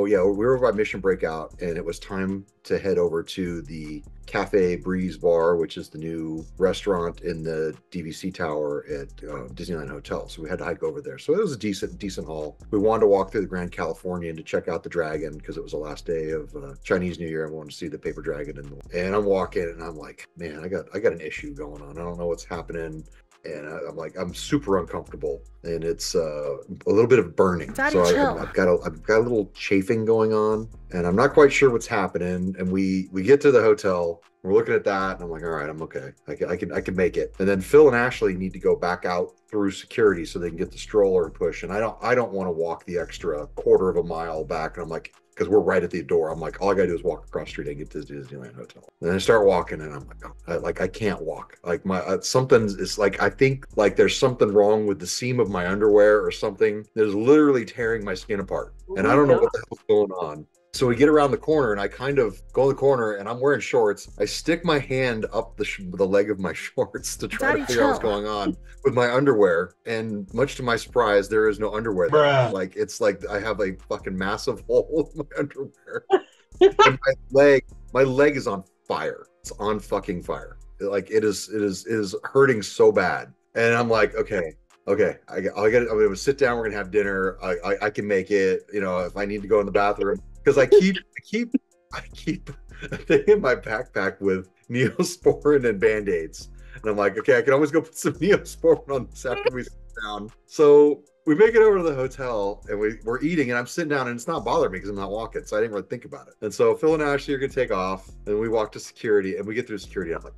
Breakout, and it was time to head over to the Cafe Breeze Bar, which is the new restaurant in the DVC Tower at Disneyland Hotel. So we had to hike over there. So it was a decent haul. We wanted to walk through the Grand Californian to check out the dragon because it was the last day of Chinese New Year. I wanted to see the paper dragon, and I'm walking, and I'm like, man, I got an issue going on. I don't know what's happening. And I'm like, I'm super uncomfortable, and it's a little bit of burning. Daddy, so chill. I've got a little chafing going on, and I'm not quite sure what's happening. And we get to the hotel, we're looking at that, and I'm like, all right, I'm okay. I can make it. And then Phil and Ashley need to go back out through security so they can get the stroller and push. And I don't want to walk the extra quarter of a mile back. And I'm like, because we're right at the door. I'm like, all I gotta do is walk across the street and get to the Disneyland Hotel. And then I start walking, and I'm like, I can't walk. Like it's like I think like there's something wrong with the seam of my underwear or something. That is literally tearing my skin apart, and I don't know what the hell's going on. So we get around the corner, and I kind of go in the corner, and I'm wearing shorts. I stick my hand up the leg of my shorts to try to figure out what's going on with my underwear. And much to my surprise, there is no underwear there. Bruh. Like it's like I have a fucking massive hole in my underwear. And my leg is on fire. It's on fucking fire. Like it is hurting so bad. And I'm like, okay. I'm gonna sit down. We're gonna have dinner. I can make it. If I need to go in the bathroom, because I keep a thing in my backpack with Neosporin and Band-Aids, and I'm like, okay, I can always go put some Neosporin on this after we sit down. So we make it over to the hotel and we're eating and I'm sitting down and it's not bothering me because I'm not walking. So I didn't really think about it. And so Phil and Ashley are going to take off and we walk to security and we get through security. I'm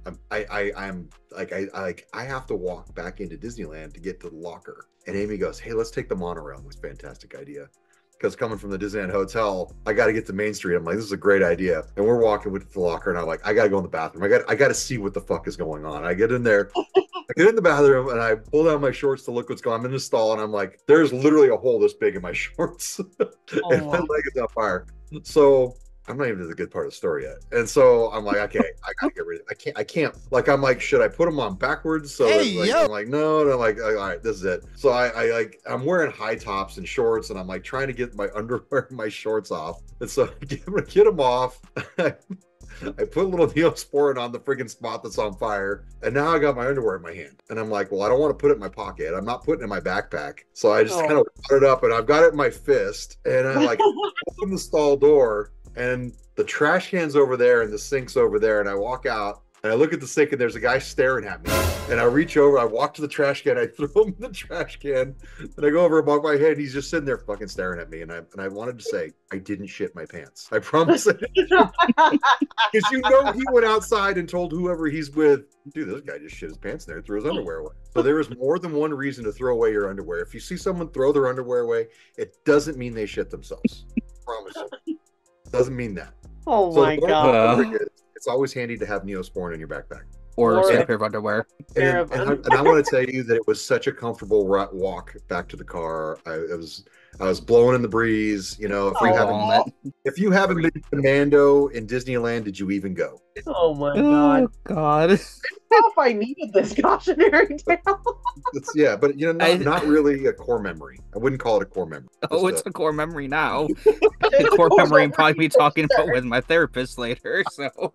like, I have to walk back into Disneyland to get to the locker. And Amy goes, hey, let's take the monorail. That's a fantastic idea. Because coming from the Disneyland Hotel, I got to get to Main Street. I'm like, this is a great idea. And we're walking with the locker, and I'm like, I got to go in the bathroom. I got to see what the fuck is going on. I get in there, I get in the bathroom, and I pull down my shorts to look what's going on. I'm in the stall, and I'm like, there's literally a hole this big in my shorts, and my leg is on fire. So I'm not even to the good part of the story yet. And so I'm like, okay, I gotta get rid of it. I can't. Like, I'm like, should I put them on backwards? So I'm like, no. And I'm like, all right, this is it. So I'm wearing high tops and shorts, and I'm like trying to get my underwear and my shorts off. And so I'm gonna get them off. I put a little Neosporin on the freaking spot that's on fire, and now I got my underwear in my hand. And I'm like, well, I don't want to put it in my pocket. I'm not putting it in my backpack. So I just kind of put it up, and I've got it in my fist, and I like open the stall door. And the trash can's over there and the sink's over there. And I walk out and I look at the sink and there's a guy staring at me. And I reach over, I walk to the trash can, I throw him in the trash can, and I go over above my head. He's just sitting there fucking staring at me. And I wanted to say, I didn't shit my pants. I promise. Because you know he went outside and told whoever he's with, dude, this guy just shit his pants in there and threw his underwear away. So there is more than one reason to throw away your underwear. If you see someone throw their underwear away, it doesn't mean they shit themselves. I promise you. Doesn't mean that. Oh my god! It's always handy to have Neosporin in your backpack or a pair of underwear. And I want to tell you that it was such a comfortable walk back to the car. I was blowing in the breeze. You know, if you haven't been to Mando in Disneyland, did you even go? Oh my god! Oh god! I don't know if I needed this cautionary tale. Yeah, but you know, not really a core memory. I wouldn't call it a core memory. Oh, it's a core memory now. The core memory I'm probably be talking about with my therapist later. So.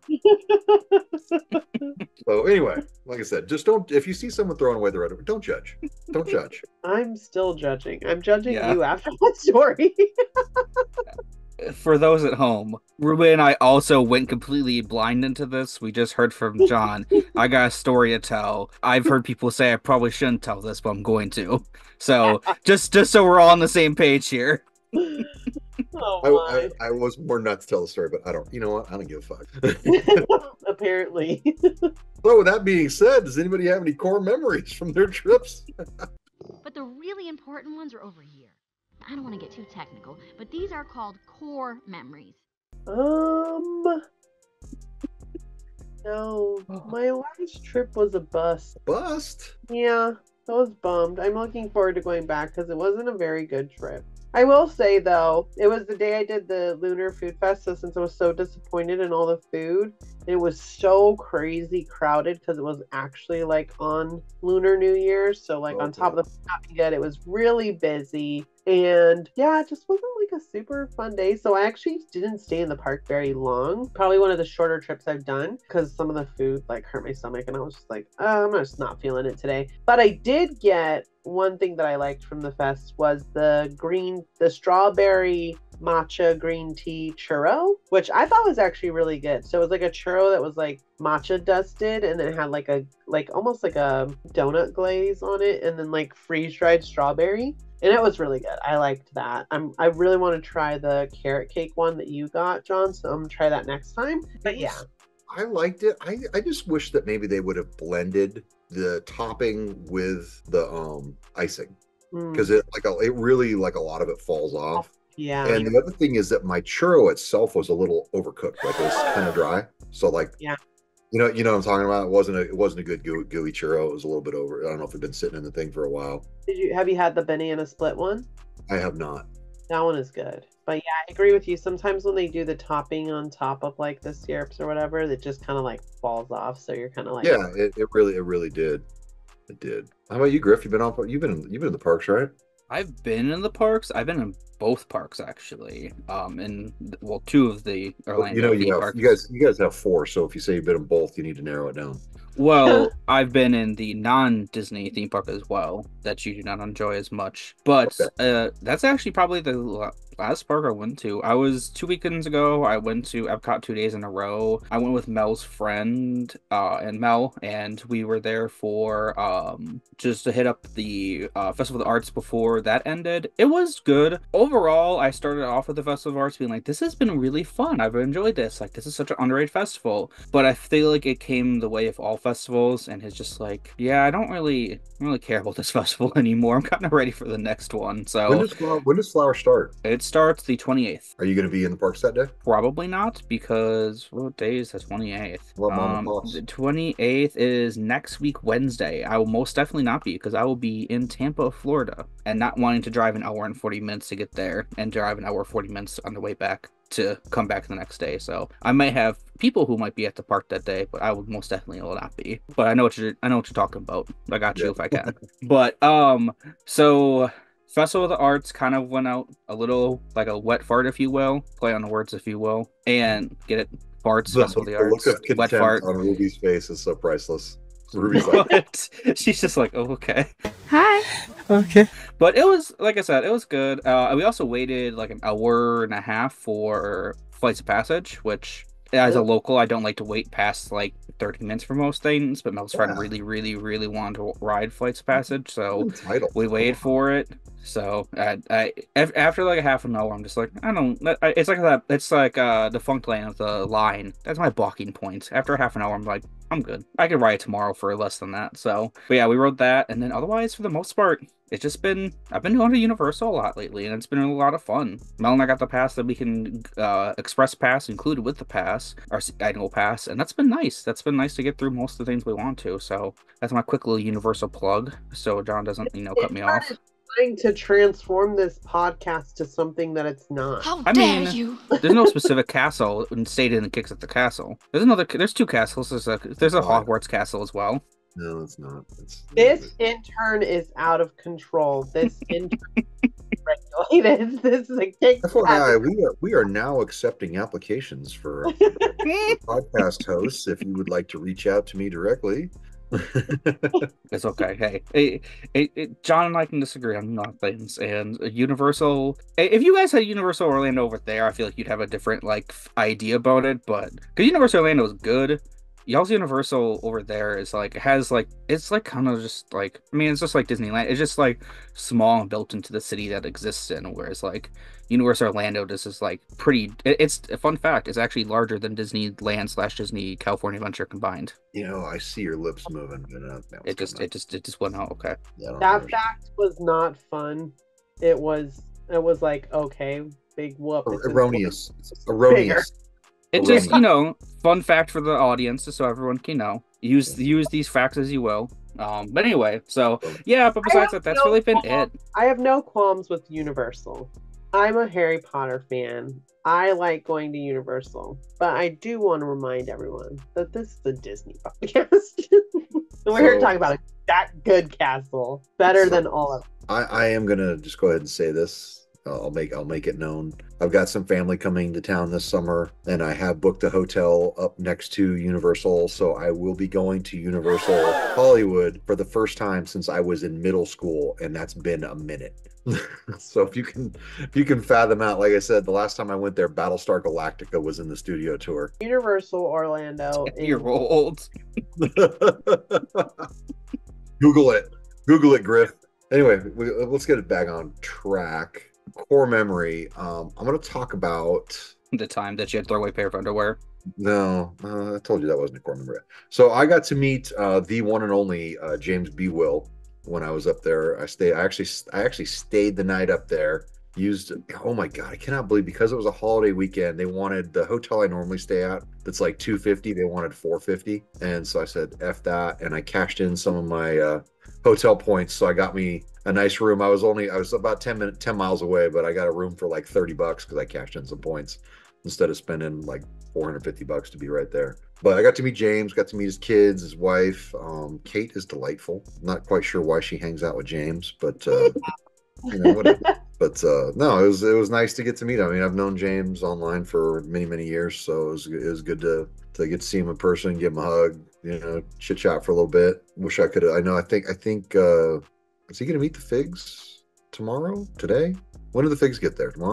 So anyway, like I said, just don't. If you see someone throwing away their underwear, don't judge. Don't judge. I'm still judging. I'm judging you after that story. For those at home, Ruben and I also went completely blind into this. We just heard from John. I got a story to tell. I've heard people say I probably shouldn't tell this, but I'm going to. So just so we're all on the same page here. I was more nuts to tell the story, but I don't. You know what? I don't give a fuck. Apparently. So with that being said, does anybody have any core memories from their trips? But the really important ones are over here. I don't want to get too technical, but these are called core memories. No, my last trip was a bust. Bust? Yeah, I was bummed. I'm looking forward to going back because it wasn't a very good trip. I will say, though, it was the day I did the Lunar Food Fest, so since I was so disappointed in all the food, it was so crazy crowded because it was actually like on Lunar New Year. So like on top of the not good, it was really busy. And yeah, it just wasn't like a super fun day. So I actually didn't stay in the park very long. Probably one of the shorter trips I've done because some of the food like hurt my stomach and I was just like, I'm just not feeling it today. But I did get one thing that I liked from the fest was the strawberry matcha green tea churro, which I thought was actually really good. So it was like a churro that was like matcha dusted and then it had like almost like a donut glaze on it and then like freeze dried strawberry. And it was really good. I liked that. I really want to try the carrot cake one that you got, John. So I'm gonna try that next time. But yeah. I liked it. I just wish that maybe they would have blended the topping with the icing. Because it really like a lot of it falls off. Yeah. And the other thing is that my churro itself was a little overcooked. Like it was kind of dry. So like you know what I'm talking about? It wasn't a good gooey churro. It was a little bit over. I don't know if it'd been sitting in the thing for a while. Have you had the banana split one? I have not. That one is good. But yeah, I agree with you. Sometimes when they do the topping on top of like the syrups or whatever, it just kind of like falls off. So you're kind of like, yeah, it really did. It did. How about you, Griff? You've been in the parks, right? I've been in the parks. I've been in both parks actually. Two of the Orlando theme parks. You guys have 4. So if you say you've been in both, you need to narrow it down. Well, I've been in the non-Disney theme park as well that you do not enjoy as much. But that's actually probably the Last park I went to, I was 2 weekends ago. I went to Epcot 2 days in a row. I went with Mel's friend, and Mel, and we were there for just to hit up the Festival of the Arts before that ended. It was good overall. I started off with the Festival of Arts being like, this has been really fun. I've enjoyed this. Like, this is such an underrated festival. But I feel like it came the way of all festivals, and it's just like, yeah, I don't really care about this festival anymore. I'm kind of ready for the next one. So when does Flower start? it starts the 28th. Are you going to be in the parks that day? Probably not, because what day is the 28th? What mama boss? The 28th is next week, Wednesday. I will most definitely not be, because I will be in Tampa, Florida, and not wanting to drive an hour and 40 minutes to get there and drive an hour 40 minutes on the way back to come back the next day. So I might have people who might be at the park that day, but I would most definitely will not be. But I know what you're talking about. I got you if I can. But so Festival of the Arts kind of went out a little like a wet fart, if you will, play on the words, if you will, and get it. Farts, Festival of the Arts. The look of wet contempt fart on Ruby's face is so priceless. Ruby's like, but she's just like, oh, okay. Hi. Okay. But it was, like I said, it was good. We also waited like an hour and a half for Flights of Passage, which as a local, I don't like to wait past like 30 minutes for most things, but Mel's friend really, really, really wanted to ride Flights of Passage, so we waited for it. So after like a half an hour, I'm just like, I don't. It's like that. It's like Defunct Land of the line. That's my blocking point. After half an hour, I'm like, I'm good. I could ride it tomorrow for less than that. So, but yeah, we rode that, and then otherwise, for the most part, it's just been, I've been going to Universal a lot lately, and it's been a lot of fun. Mel and I got the pass that we can express pass included with the pass, our annual pass, and that's been nice. That's been nice to get through most of the things we want to. So that's my quick little Universal plug, so John doesn't cut me off. Trying to transform this podcast to something that it's not. How dare you? There's no specific castle stated in the Kicks at the Castle. There's two castles. There's a Hogwarts castle as well. No, it's not. This intern is out of control. This intern is regulated. This is a kick. We are now accepting applications for podcast hosts. If you would like to reach out to me directly. It's okay. Hey, John and I can disagree on a lot of things. And Universal, if you guys had Universal Orlando over there, I feel like you'd have a different idea about it. But because Universal Orlando is good, y'all's Universal over there is it's kind of just it's just like Disneyland. It's just small and built into the city that exists in. Whereas Universal Orlando, this is pretty. It's a fun fact. It's actually larger than Disneyland / Disney California Adventure combined. I see your lips moving. It just went out. Okay. Yeah, that fact was not fun. It was okay, big whoop. Erroneous. It's just fun fact for the audience, just so everyone can use these facts as you will. But anyway, so yeah. But besides that, that's really been it. I have no qualms with Universal. I'm a Harry Potter fan. I like going to Universal, but I do want to remind everyone that this is a Disney podcast. We're here to talk about that good castle, better than all of them. I am gonna just go ahead and say this. I'll make it known. I've got some family coming to town this summer, and I have booked a hotel up next to Universal, so I will be going to Universal Hollywood for the first time since I was in middle school, and that's been a minute. So if you can fathom out, like I said, the last time I went there, Battlestar Galactica was in the studio tour. Universal Orlando. You're old. Google it, Griff. Anyway, let's get it back on track. Core memory. I'm going to talk about the time that you had to throw away a pair of underwear. No, I told you that wasn't a core memory. So I got to meet the one and only James B. Will when I was up there. I actually stayed the night up there. Oh my god, I cannot believe, because it was a holiday weekend, they wanted the hotel I normally stay at that's like $250, they wanted $450, and so I said F that, and I cashed in some of my hotel points, so I got me a nice room. I was about 10 miles away, but I got a room for like $30 because I cashed in some points instead of spending like $450 to be right there. But I got to meet James, got to meet his kids, his wife. Kate is delightful. Not quite sure why she hangs out with James, but whatever. But no, it was nice to get to meet him. I mean, I've known James online for many years, so it was good to get to see him in person, give him a hug, chit chat for a little bit. Wish I could. I think is he going to meet the Figs tomorrow? Today? When do the Figs get there? Tomorrow?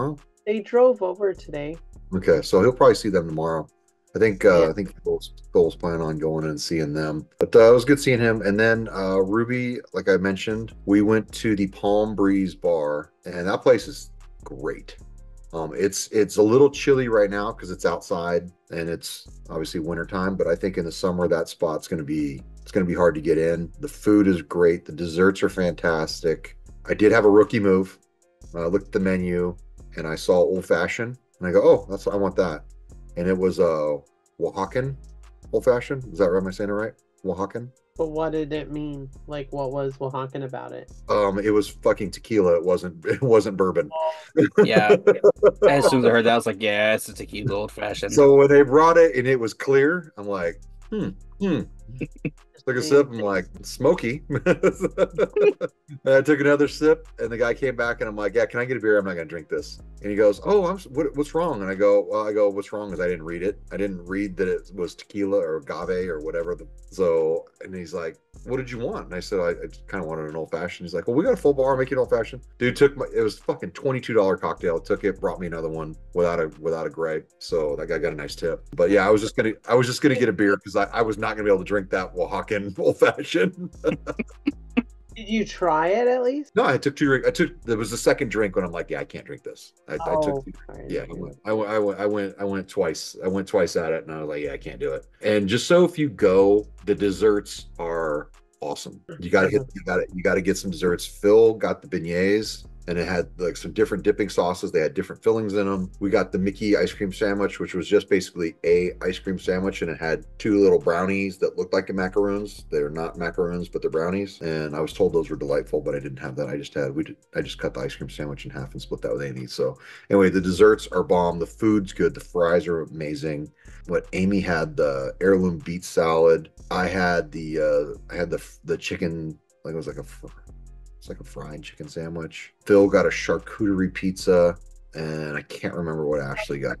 They drove over today. Okay, so he'll probably see them tomorrow. Yeah. I think Phil's planning on going and seeing them. But it was good seeing him. And then Ruby, like I mentioned, we went to the Palm Breeze bar, and that place is great. It's a little chilly right now because it's outside and it's obviously wintertime, but I think in the summer that spot's gonna be hard to get in. The food is great, the desserts are fantastic. I did have a rookie move. I looked at the menu and I saw old fashioned, and I go, oh, I want that. And it was a Oaxacan old fashioned. Is that right? Am I saying it right? Oaxacan. But what did it mean? Like, what was Oaxacan about it? It was fucking tequila. It wasn't bourbon. Yeah. As soon as I heard that, I was like, yeah, it's a tequila old fashioned. So when they brought it and it was clear, I'm like, Took a sip. I'm like, smoky. I took another sip, and the guy came back, and I'm like, yeah, can I get a beer? I'm not gonna drink this. And he goes, oh, what's wrong? And I go, what's wrong is I didn't read it. I didn't read that it was tequila or agave or whatever. And he's like, what did you want? And I said, I just kind of wanted an old fashioned. He's like, well, we got a full bar, I'll make you an old fashioned. Dude it was fucking $22 cocktail. Took it, brought me another one without a gripe. So that guy got a nice tip. But yeah, I was just gonna get a beer because I was not gonna be able to drink that Oaxacan old fashioned. Did you try it at least? No, I took two drinks. There was the second drink when I'm like, yeah, I can't drink this. I took two. Yeah, I went twice. I went twice at it, and I was like, yeah, I can't do it. And just so if you go, the desserts are awesome. You got to get some desserts. Phil got the beignets, and it had like some different dipping sauces. They had different fillings in them. We got the Mickey ice cream sandwich, which was just basically a ice cream sandwich, and it had two little brownies that looked like macaroons. They're not macaroons, but they're brownies. And I was told those were delightful, but I didn't have that. I just cut the ice cream sandwich in half and split that with Amy. So anyway, the desserts are bomb. The food's good. The fries are amazing. What Amy had the heirloom beet salad. I had the chicken, like it was like it's like a fried chicken sandwich. Phil got a charcuterie pizza, and I can't remember what Ashley got.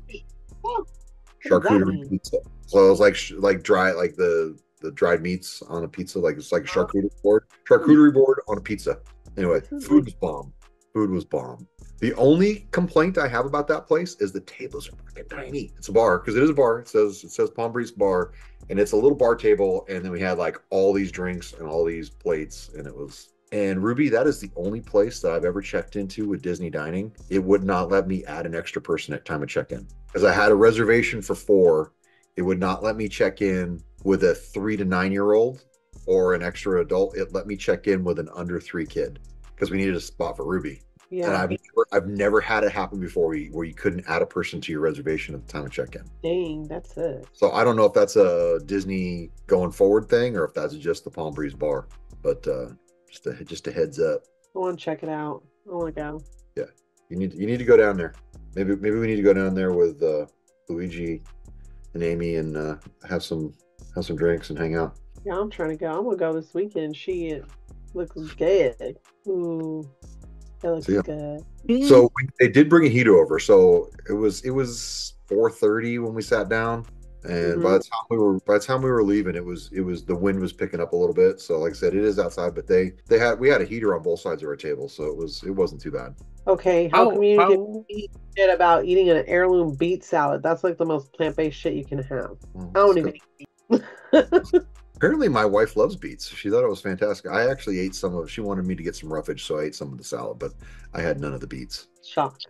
Charcuterie pizza. So it was like dry, like the dried meats on a pizza, like it's like a charcuterie board on a pizza. Anyway, food was bomb. Food was bomb. The only complaint I have about that place is the tables are fucking tiny. It's a bar, because it is a bar. It says Palm Breeze Bar, and it's a little bar table, and then we had like all these drinks and all these plates, and Ruby, that is the only place that I've ever checked into with Disney dining. It would not let me add an extra person at time of check-in. Because I had a reservation for 4. It would not let me check in with a 3 to 9-year-old or an extra adult. It let me check in with an under 3 kid because we needed a spot for Ruby. Yeah. And I've never had it happen before where you couldn't add a person to your reservation at the time of check-in. Dang, that's it. So I don't know if that's a Disney going forward thing or if that's just the Palm Breeze bar. But just a heads up. I want to check it out. I want to go. Yeah, you need to go down there. Maybe we need to go down there with Luigi and Amy and have some drinks and hang out. Yeah, I'm trying to go. I'm gonna go this weekend. It looks good. Ooh, that looks good. So they did bring a heater over. So it was 4:30 when we sat down. And by the time we were leaving, it was the wind was picking up a little bit. So like I said, it is outside, but we had a heater on both sides of our table, so it wasn't too bad. Okay, how come you didn't eat shit about eating an heirloom beet salad? That's like the most plant-based shit you can have. I don't even eat. Apparently my wife loves beets. She thought it was fantastic. I actually ate some of. She wanted me to get some roughage, so I ate some of the salad, but I had none of the beets. Shocked.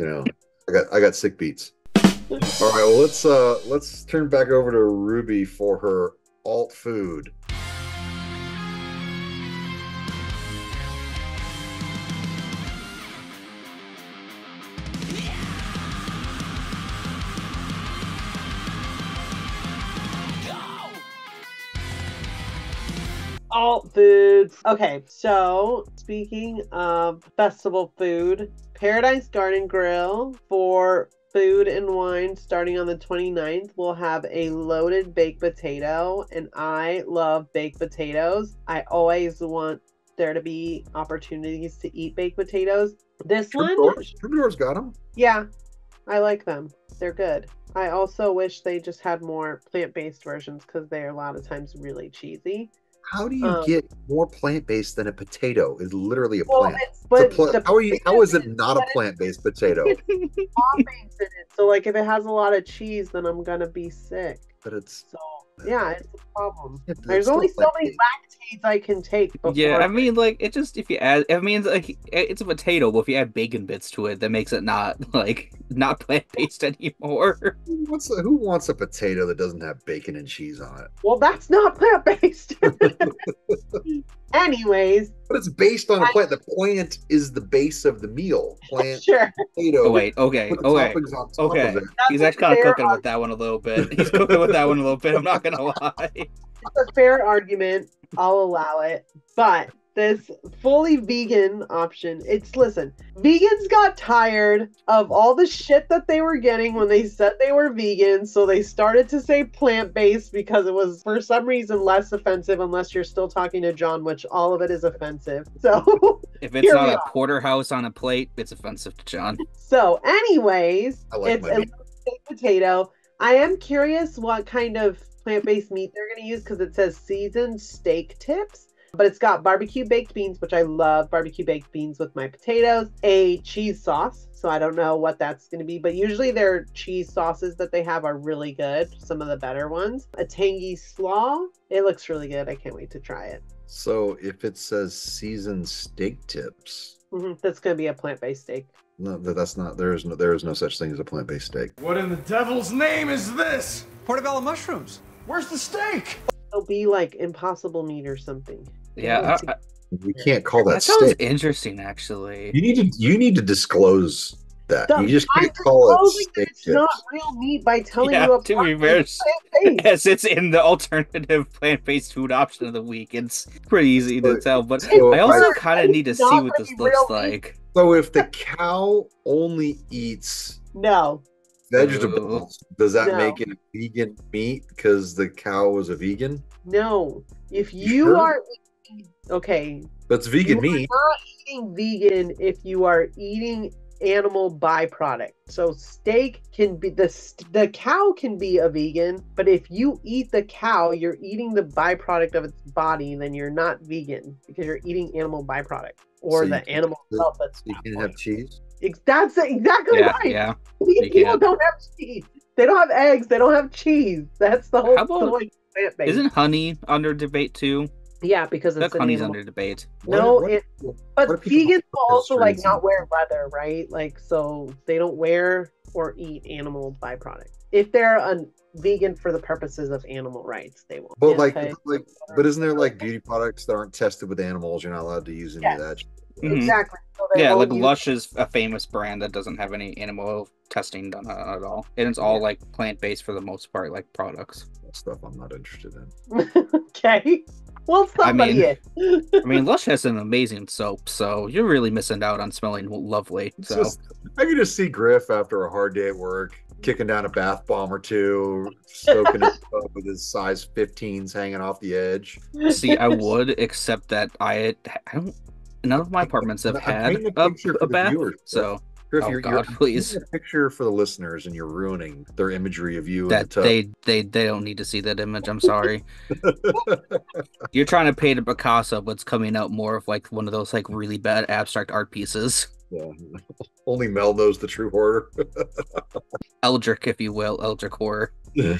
I got sick beets. All right, well let's turn back over to Ruby for her alt food. Alt foods. Okay, so speaking of festival food, Paradise Garden Grill for food and wine starting on the 29th will have a loaded baked potato, and I love baked potatoes. I always want there to be opportunities to eat baked potatoes. This Troubadour's got them. Yeah, I like them. They're good. I also wish they just had more plant-based versions because they're a lot of times really cheesy. How do you get more plant-based than a potato? Is literally a Well, plant. but How is it not a plant-based potato? it's toppings in it. So like if it has a lot of cheese, then I'm gonna be sick. But it's So yeah, it's a problem. It's There's still only so many plant-based. lactates I can take before. Yeah, I mean, like, it just, if you add, I mean, like, it's a potato, but if you add bacon bits to it, that makes it not, like, not plant-based anymore. Who wants a potato that doesn't have bacon and cheese on it? Well, that's not plant-based. Anyways. But it's based on a plant. The plant is the base of the meal. Plant, sure. potato. Oh, wait, okay. Toppings on top of it. He's actually kind of cooking with that one a little bit. He's cooking with that one a little bit, I'm not gonna lie. It's a fair argument. I'll allow it. But this fully vegan option, listen, vegans got tired of all the shit that they were getting when they said they were vegan, so they started to say plant-based because it was for some reason less offensive, unless you're still talking to John, which all of it is offensive. So if it's not a porterhouse on a plate, it's offensive to John. So anyways, like it's a baked potato. I am curious what kind of plant-based meat they're going to use because it says seasoned steak tips. But it's got barbecue baked beans, which I love barbecue baked beans with my potatoes, a cheese sauce. So I don't know what that's going to be, but usually their cheese sauces that they have are really good. Some of the better ones. A tangy slaw. It looks really good. I can't wait to try it. So if it says seasoned steak tips, that's going to be a plant-based steak. No, that's not. There is no such thing as a plant-based steak. What in the devil's name is this? Portobello mushrooms. Where's the steak? It'll be like impossible meat or something. Yeah, you can't call that steak. Sounds interesting, actually. You need to disclose that. You just can't call it steak tips. It's not real meat by telling you a to be fair, as it's in the alternative plant-based food option of the week. It's pretty easy to tell, but I also kind of need to see what this looks like. So if the cow only eats vegetables, does that make it a vegan meat because the cow was a vegan? No. If you are eating, that's vegan meat. You're not eating vegan if you are eating animal byproduct. So steak can be the cow can be a vegan, but if you eat the cow, you're eating the byproduct of its body, then you're not vegan because you're eating animal byproduct or the animal itself. You can have cheese. That's exactly right. Yeah. People don't have cheese. They don't have eggs. They don't have cheese. That's the whole. How about, isn't honey under debate too? Yeah, because it's honey's under debate. No, but vegans will also like not wear leather, right? Like, so they don't wear or eat animal byproduct. If they're a vegan for the purposes of animal rights, they won't. But but isn't there like beauty products that aren't tested with animals? You're not allowed to use any of that. Exactly. So yeah, like Lush is a famous brand that doesn't have any animal testing done at all, and it's all like plant-based for the most part, like products. That stuff I'm not interested in. Okay. Well, somebody is. I mean, Lush has an amazing soap, so you're really missing out on smelling lovely. So I can just see Griff after a hard day at work, kicking down a bath bomb or two, soaking his tub with his size 15s hanging off the edge. See, I would, except that I don't. None of my apartments have had a bath, so. Griff, you're please. A picture for the listeners, and you're ruining their imagery of you. That they don't need to see that image. I'm sorry. You're trying to paint a Picasso, but it's coming out more of like one of those like really bad abstract art pieces. Yeah. Only Mel knows the true horror. Eldritch, if you will, Eldritch horror.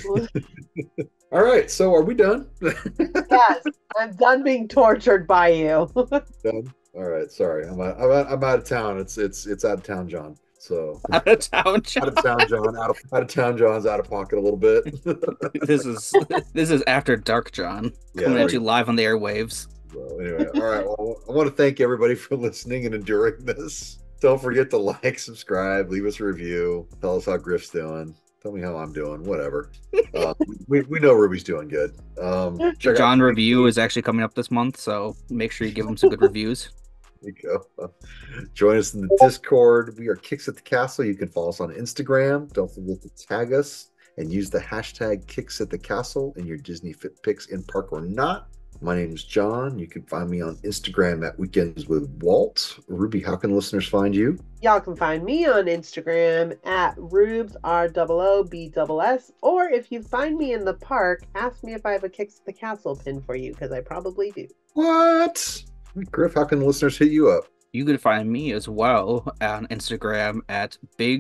All right, so are we done? Yes, I'm done being tortured by you. Done. All right, sorry, I'm out of town. It's out of town, John. So out of town, John. Out of town, John. Out of town, John's out of pocket a little bit. This is after dark, John. Coming at you live on the airwaves. So anyway, all right. Well, I want to thank everybody for listening and enduring this. Don't forget to like, subscribe, leave us a review, tell us how Griff's doing. Tell me how I'm doing. Whatever. We know Ruby's doing good. John review is actually coming up this month, so make sure you give him some good reviews. There you go. Join us in the Discord. We are Kicks at the Castle. You can follow us on Instagram. Don't forget to tag us and use the hashtag Kicks at the Castle in your Disney Fit Picks in park or not. My name's John. You can find me on Instagram at Weekends with Walt. Ruby, how can listeners find you? Y'all can find me on Instagram at Rubes, ROOBSS, or if you find me in the park, ask me if I have a Kicks at the Castle pin for you, because I probably do. What? Griff, how can listeners hit you up? You can find me as well on Instagram at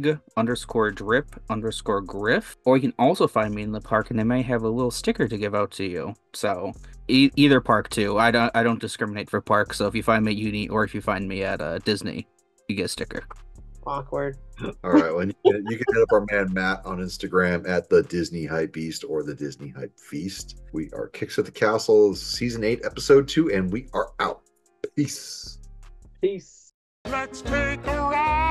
big_drip_griff, or you can also find me in the park, and I may have a little sticker to give out to you. So either park too. I don't discriminate for parks. So if you find me at Uni or if you find me at Disney, you get a sticker. Awkward. All right. Well, you can hit up our man Matt on Instagram at the Disney Hype Beast or the Disney Hype Feast. We are Kicks at the Castle, Season 8, Episode 2, and we are out. Peace. Peace. Let's take a ride.